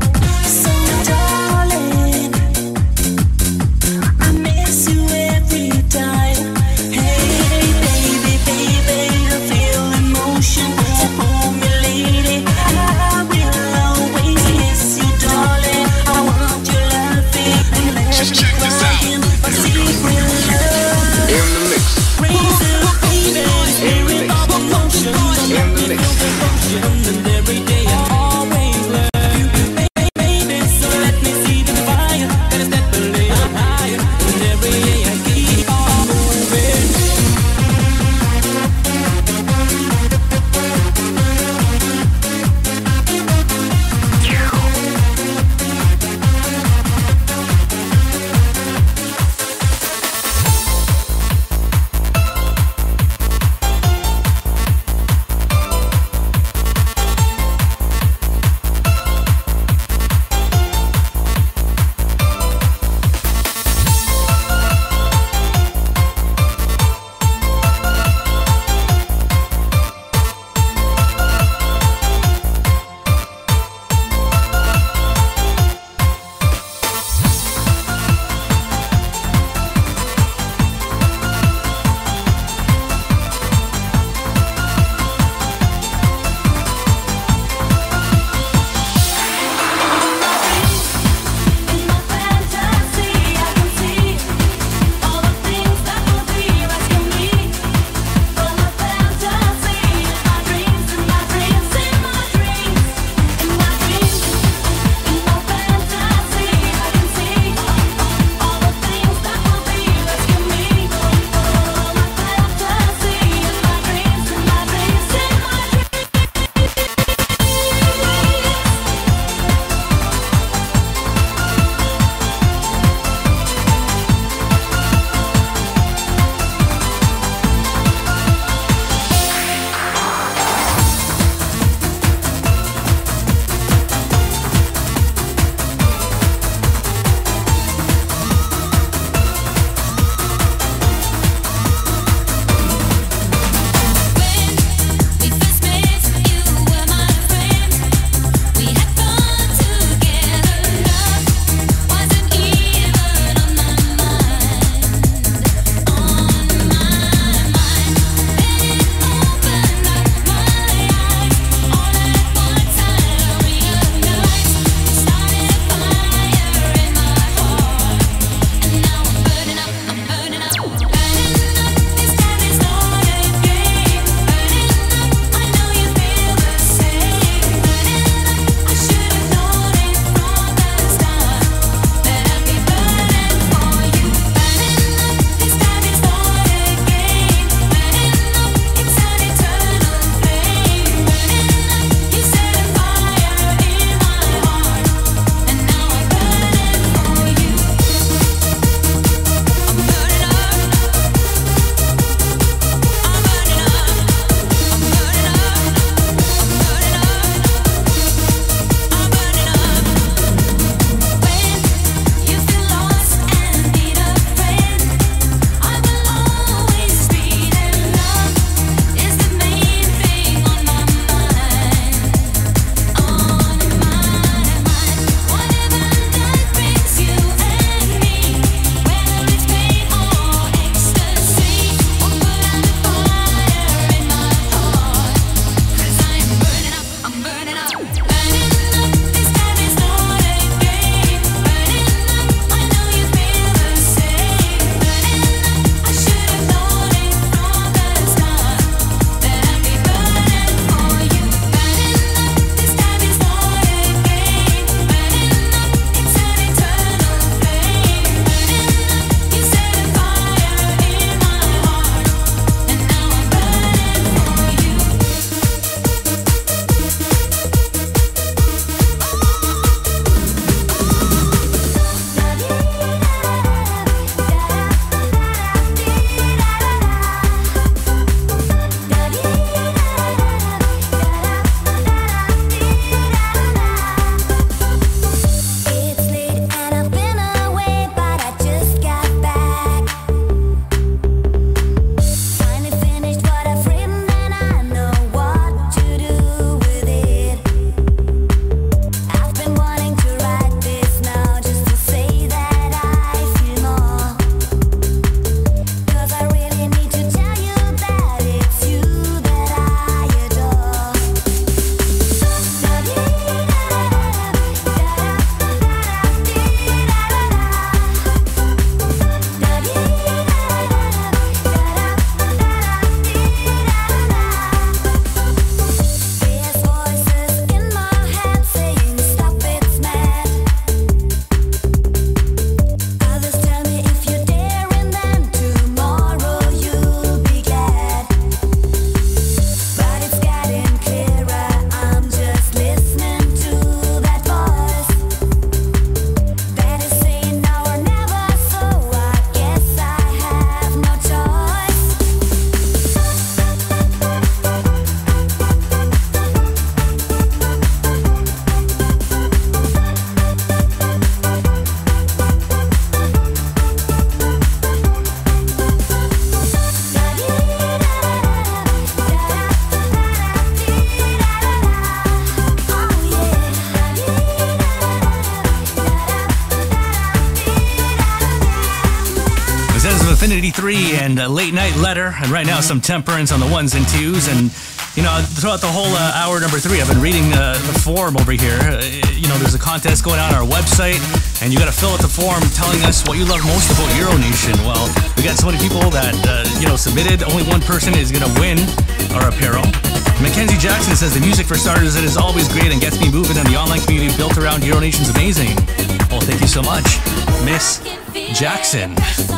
Infinity three and uh, Late Night Letter, and right now some Temperance on the ones and twos. And you know, throughout the whole uh, hour number three, I've been reading uh, the form over here. Uh, you know, there's a contest going on our website, and you got to fill out the form telling us what you love most about Euro Nation. Well, we got so many people that uh, you know submitted. Only one person is gonna win our apparel. Mackenzie Jackson says the music for starters it is always great and gets me moving, and the online community built around Euro Nation's amazing. Well, thank you so much, Miss Jackson.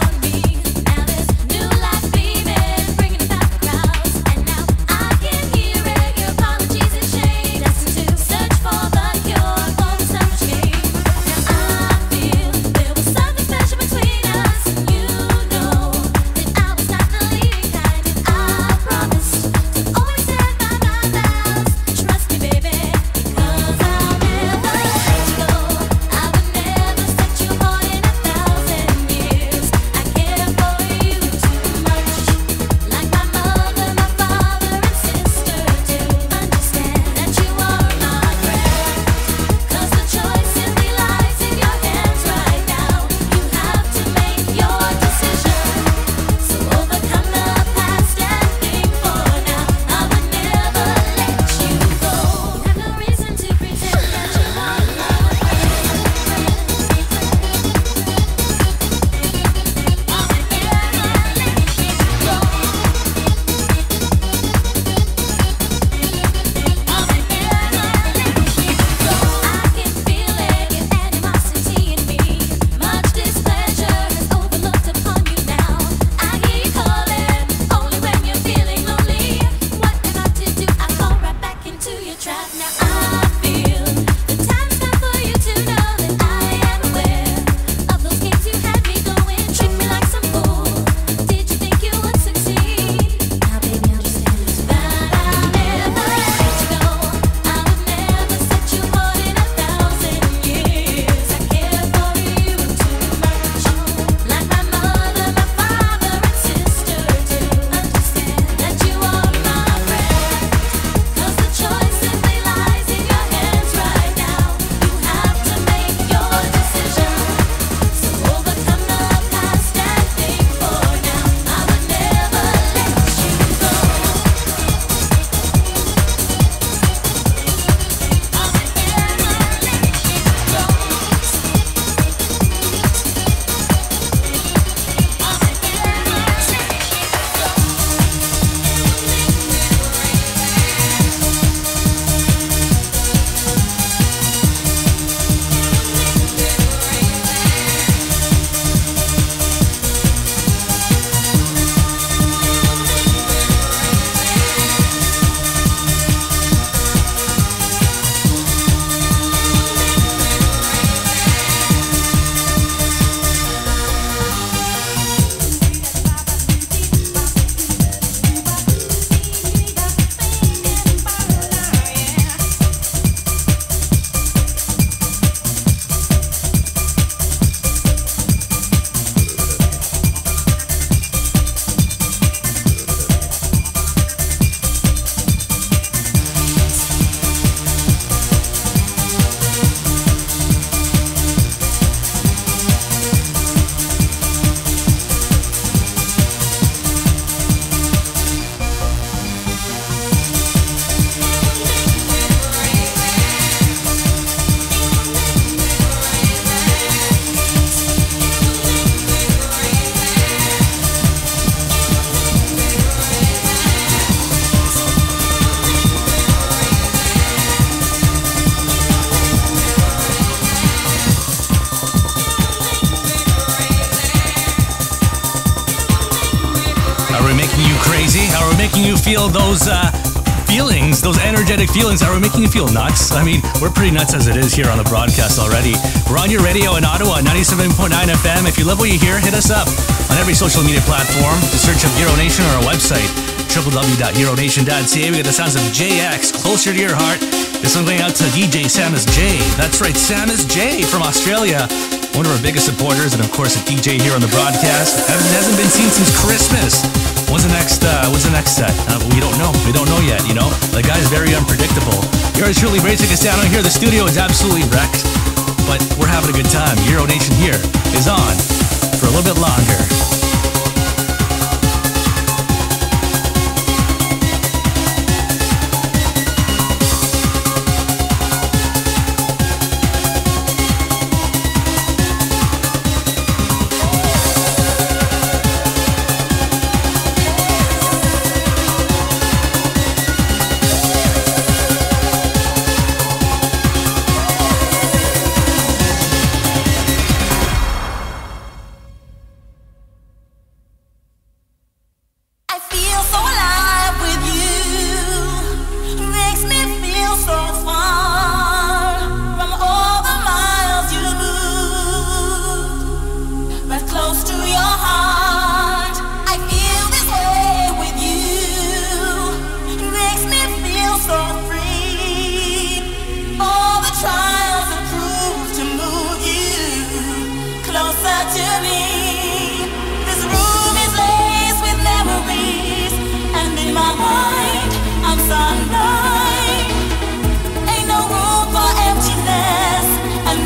How we're making you feel those uh, feelings, those energetic feelings. How we're making you feel nuts. I mean, we're pretty nuts as it is here on the broadcast already. We're on your radio in Ottawa, ninety-seven point nine F M. If you love what you hear, hit us up on every social media platform. Just search up Euro Nation on our website, w w w dot euro nation dot c a. We got the sounds of J X, Closer to Your Heart. This one going out to D J Samus J. That's right, Samus J from Australia. One of our biggest supporters, and of course a D J here on the broadcast. Hasn't been seen since Christmas. When's the next, uh, when's the next set? Uh, we don't know. We don't know yet, you know? The guy's very unpredictable. Yours truly, ready to take us down on here. The studio is absolutely wrecked, but we're having a good time. Euro Nation here is on for a little bit longer.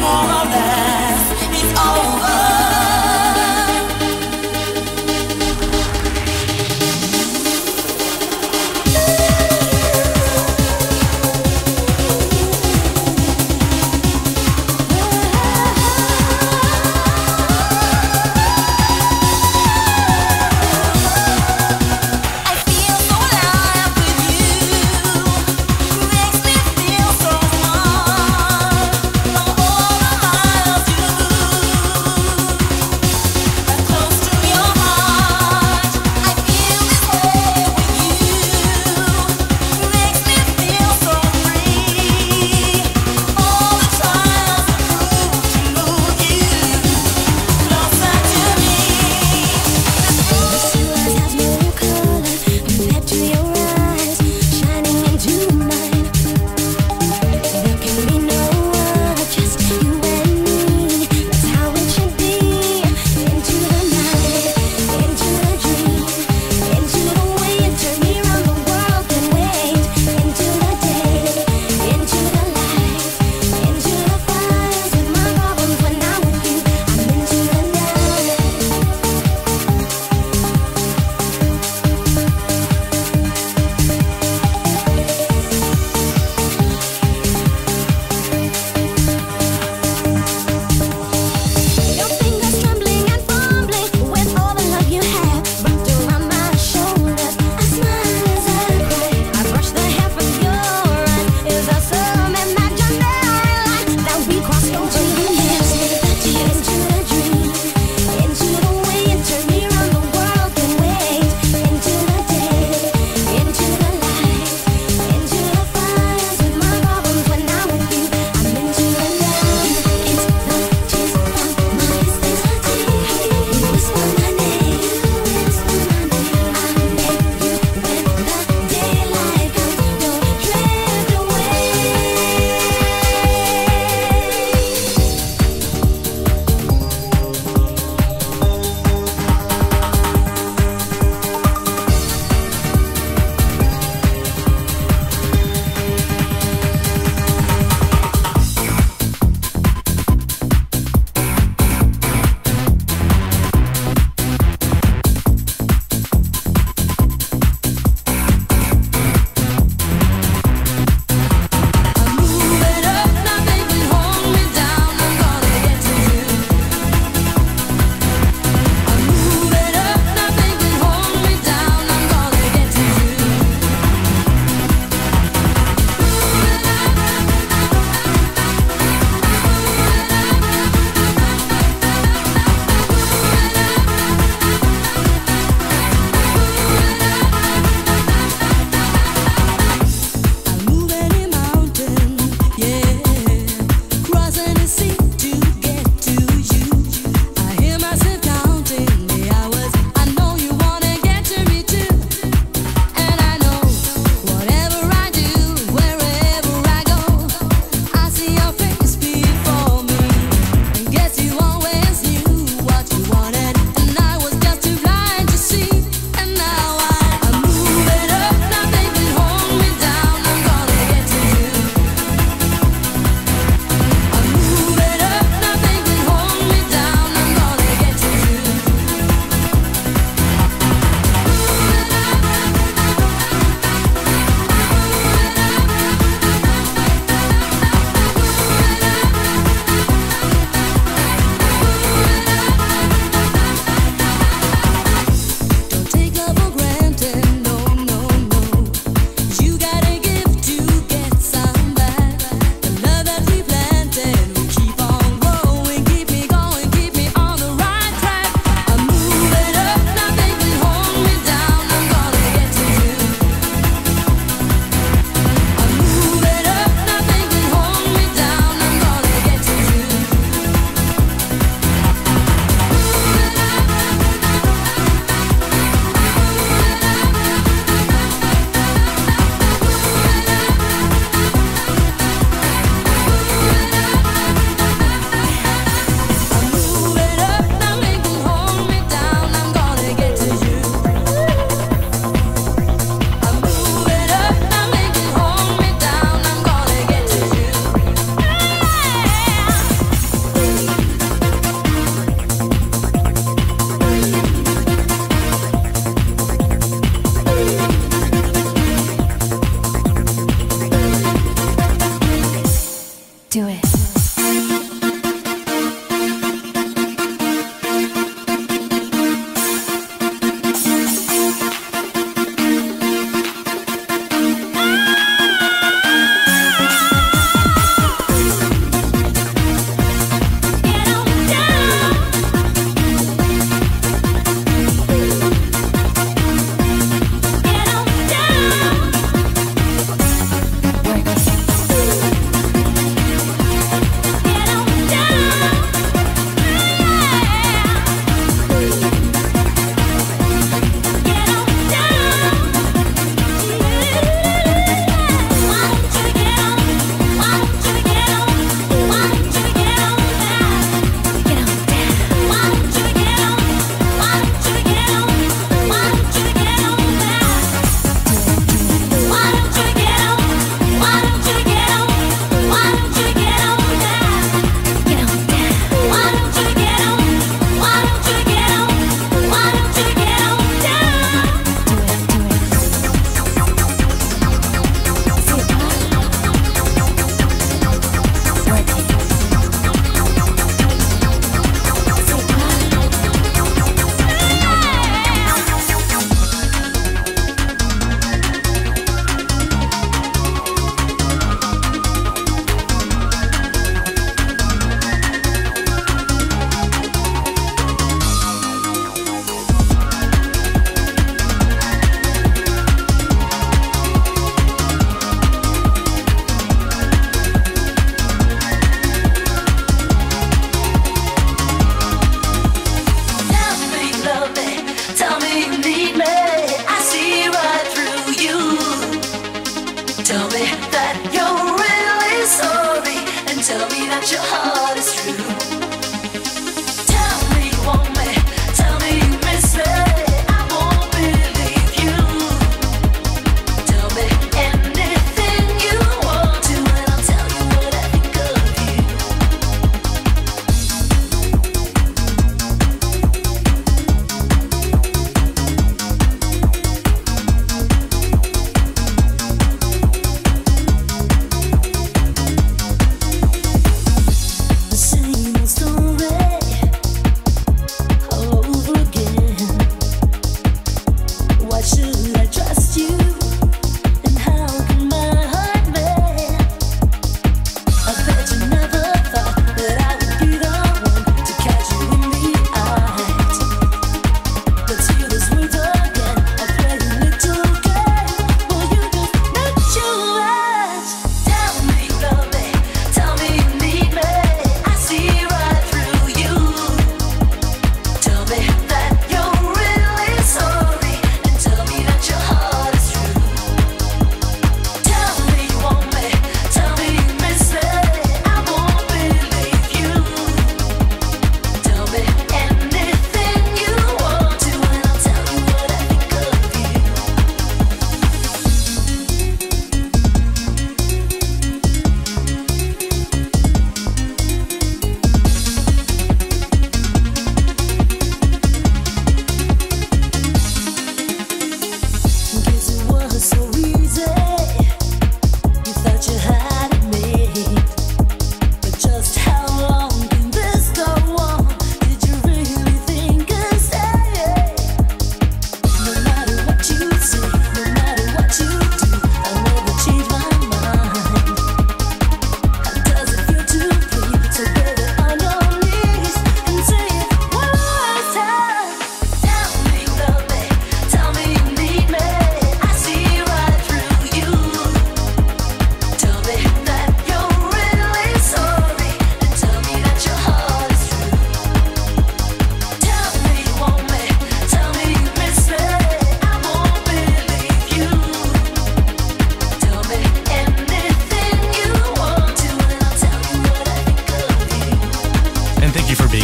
more or less is over. Makes me feel so small. From all of my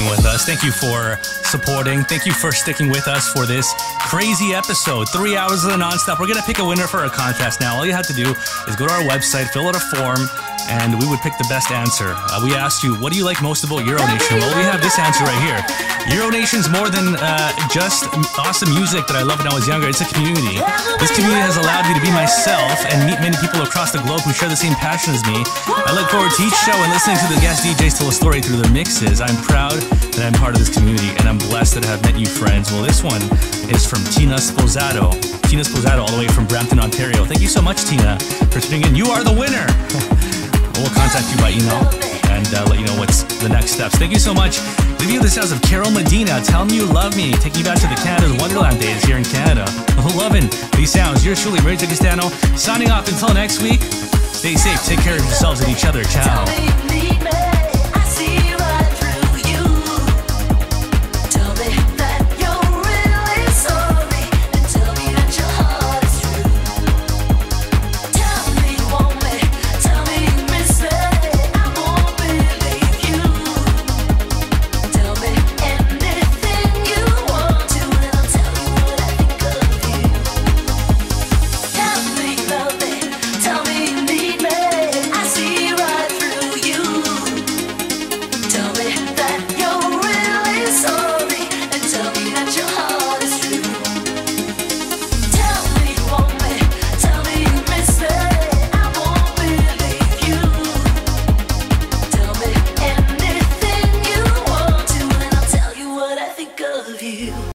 being with us. Thank you for supporting. Thank you for sticking with us for this crazy episode. Three hours of the nonstop. We're going to pick a winner for a contest now. All you have to do is go to our website, fill out a form, and we would pick the best answer. Uh, we asked you, what do you like most about Euronation? Well, we have this answer right here. Euronation's more than uh, just awesome music that I loved when I was younger. It's a community. This community has allowed me to be myself and meet many people across the globe who share the same passion as me. I look forward to each show and listening to the guest D Js tell a story through their mixes. I'm proud that I'm part of this community, and I'm blessed that I have met you friends. Well, this one is from Tina Sposato. Tina Sposato, all the way from Brampton, Ontario. Thank you so much, Tina, for tuning in. You are the winner. We'll contact you by email and uh, let you know what's the next steps. Thank you so much. Leaving you the sounds of Carol Medina. Tell Me You Love Me. Taking you back to the Canada's Wonderland days here in Canada. Loving these sounds. Yours truly, Ray Castano. Signing off until next week. Stay safe. Take care of yourselves and each other. Ciao. You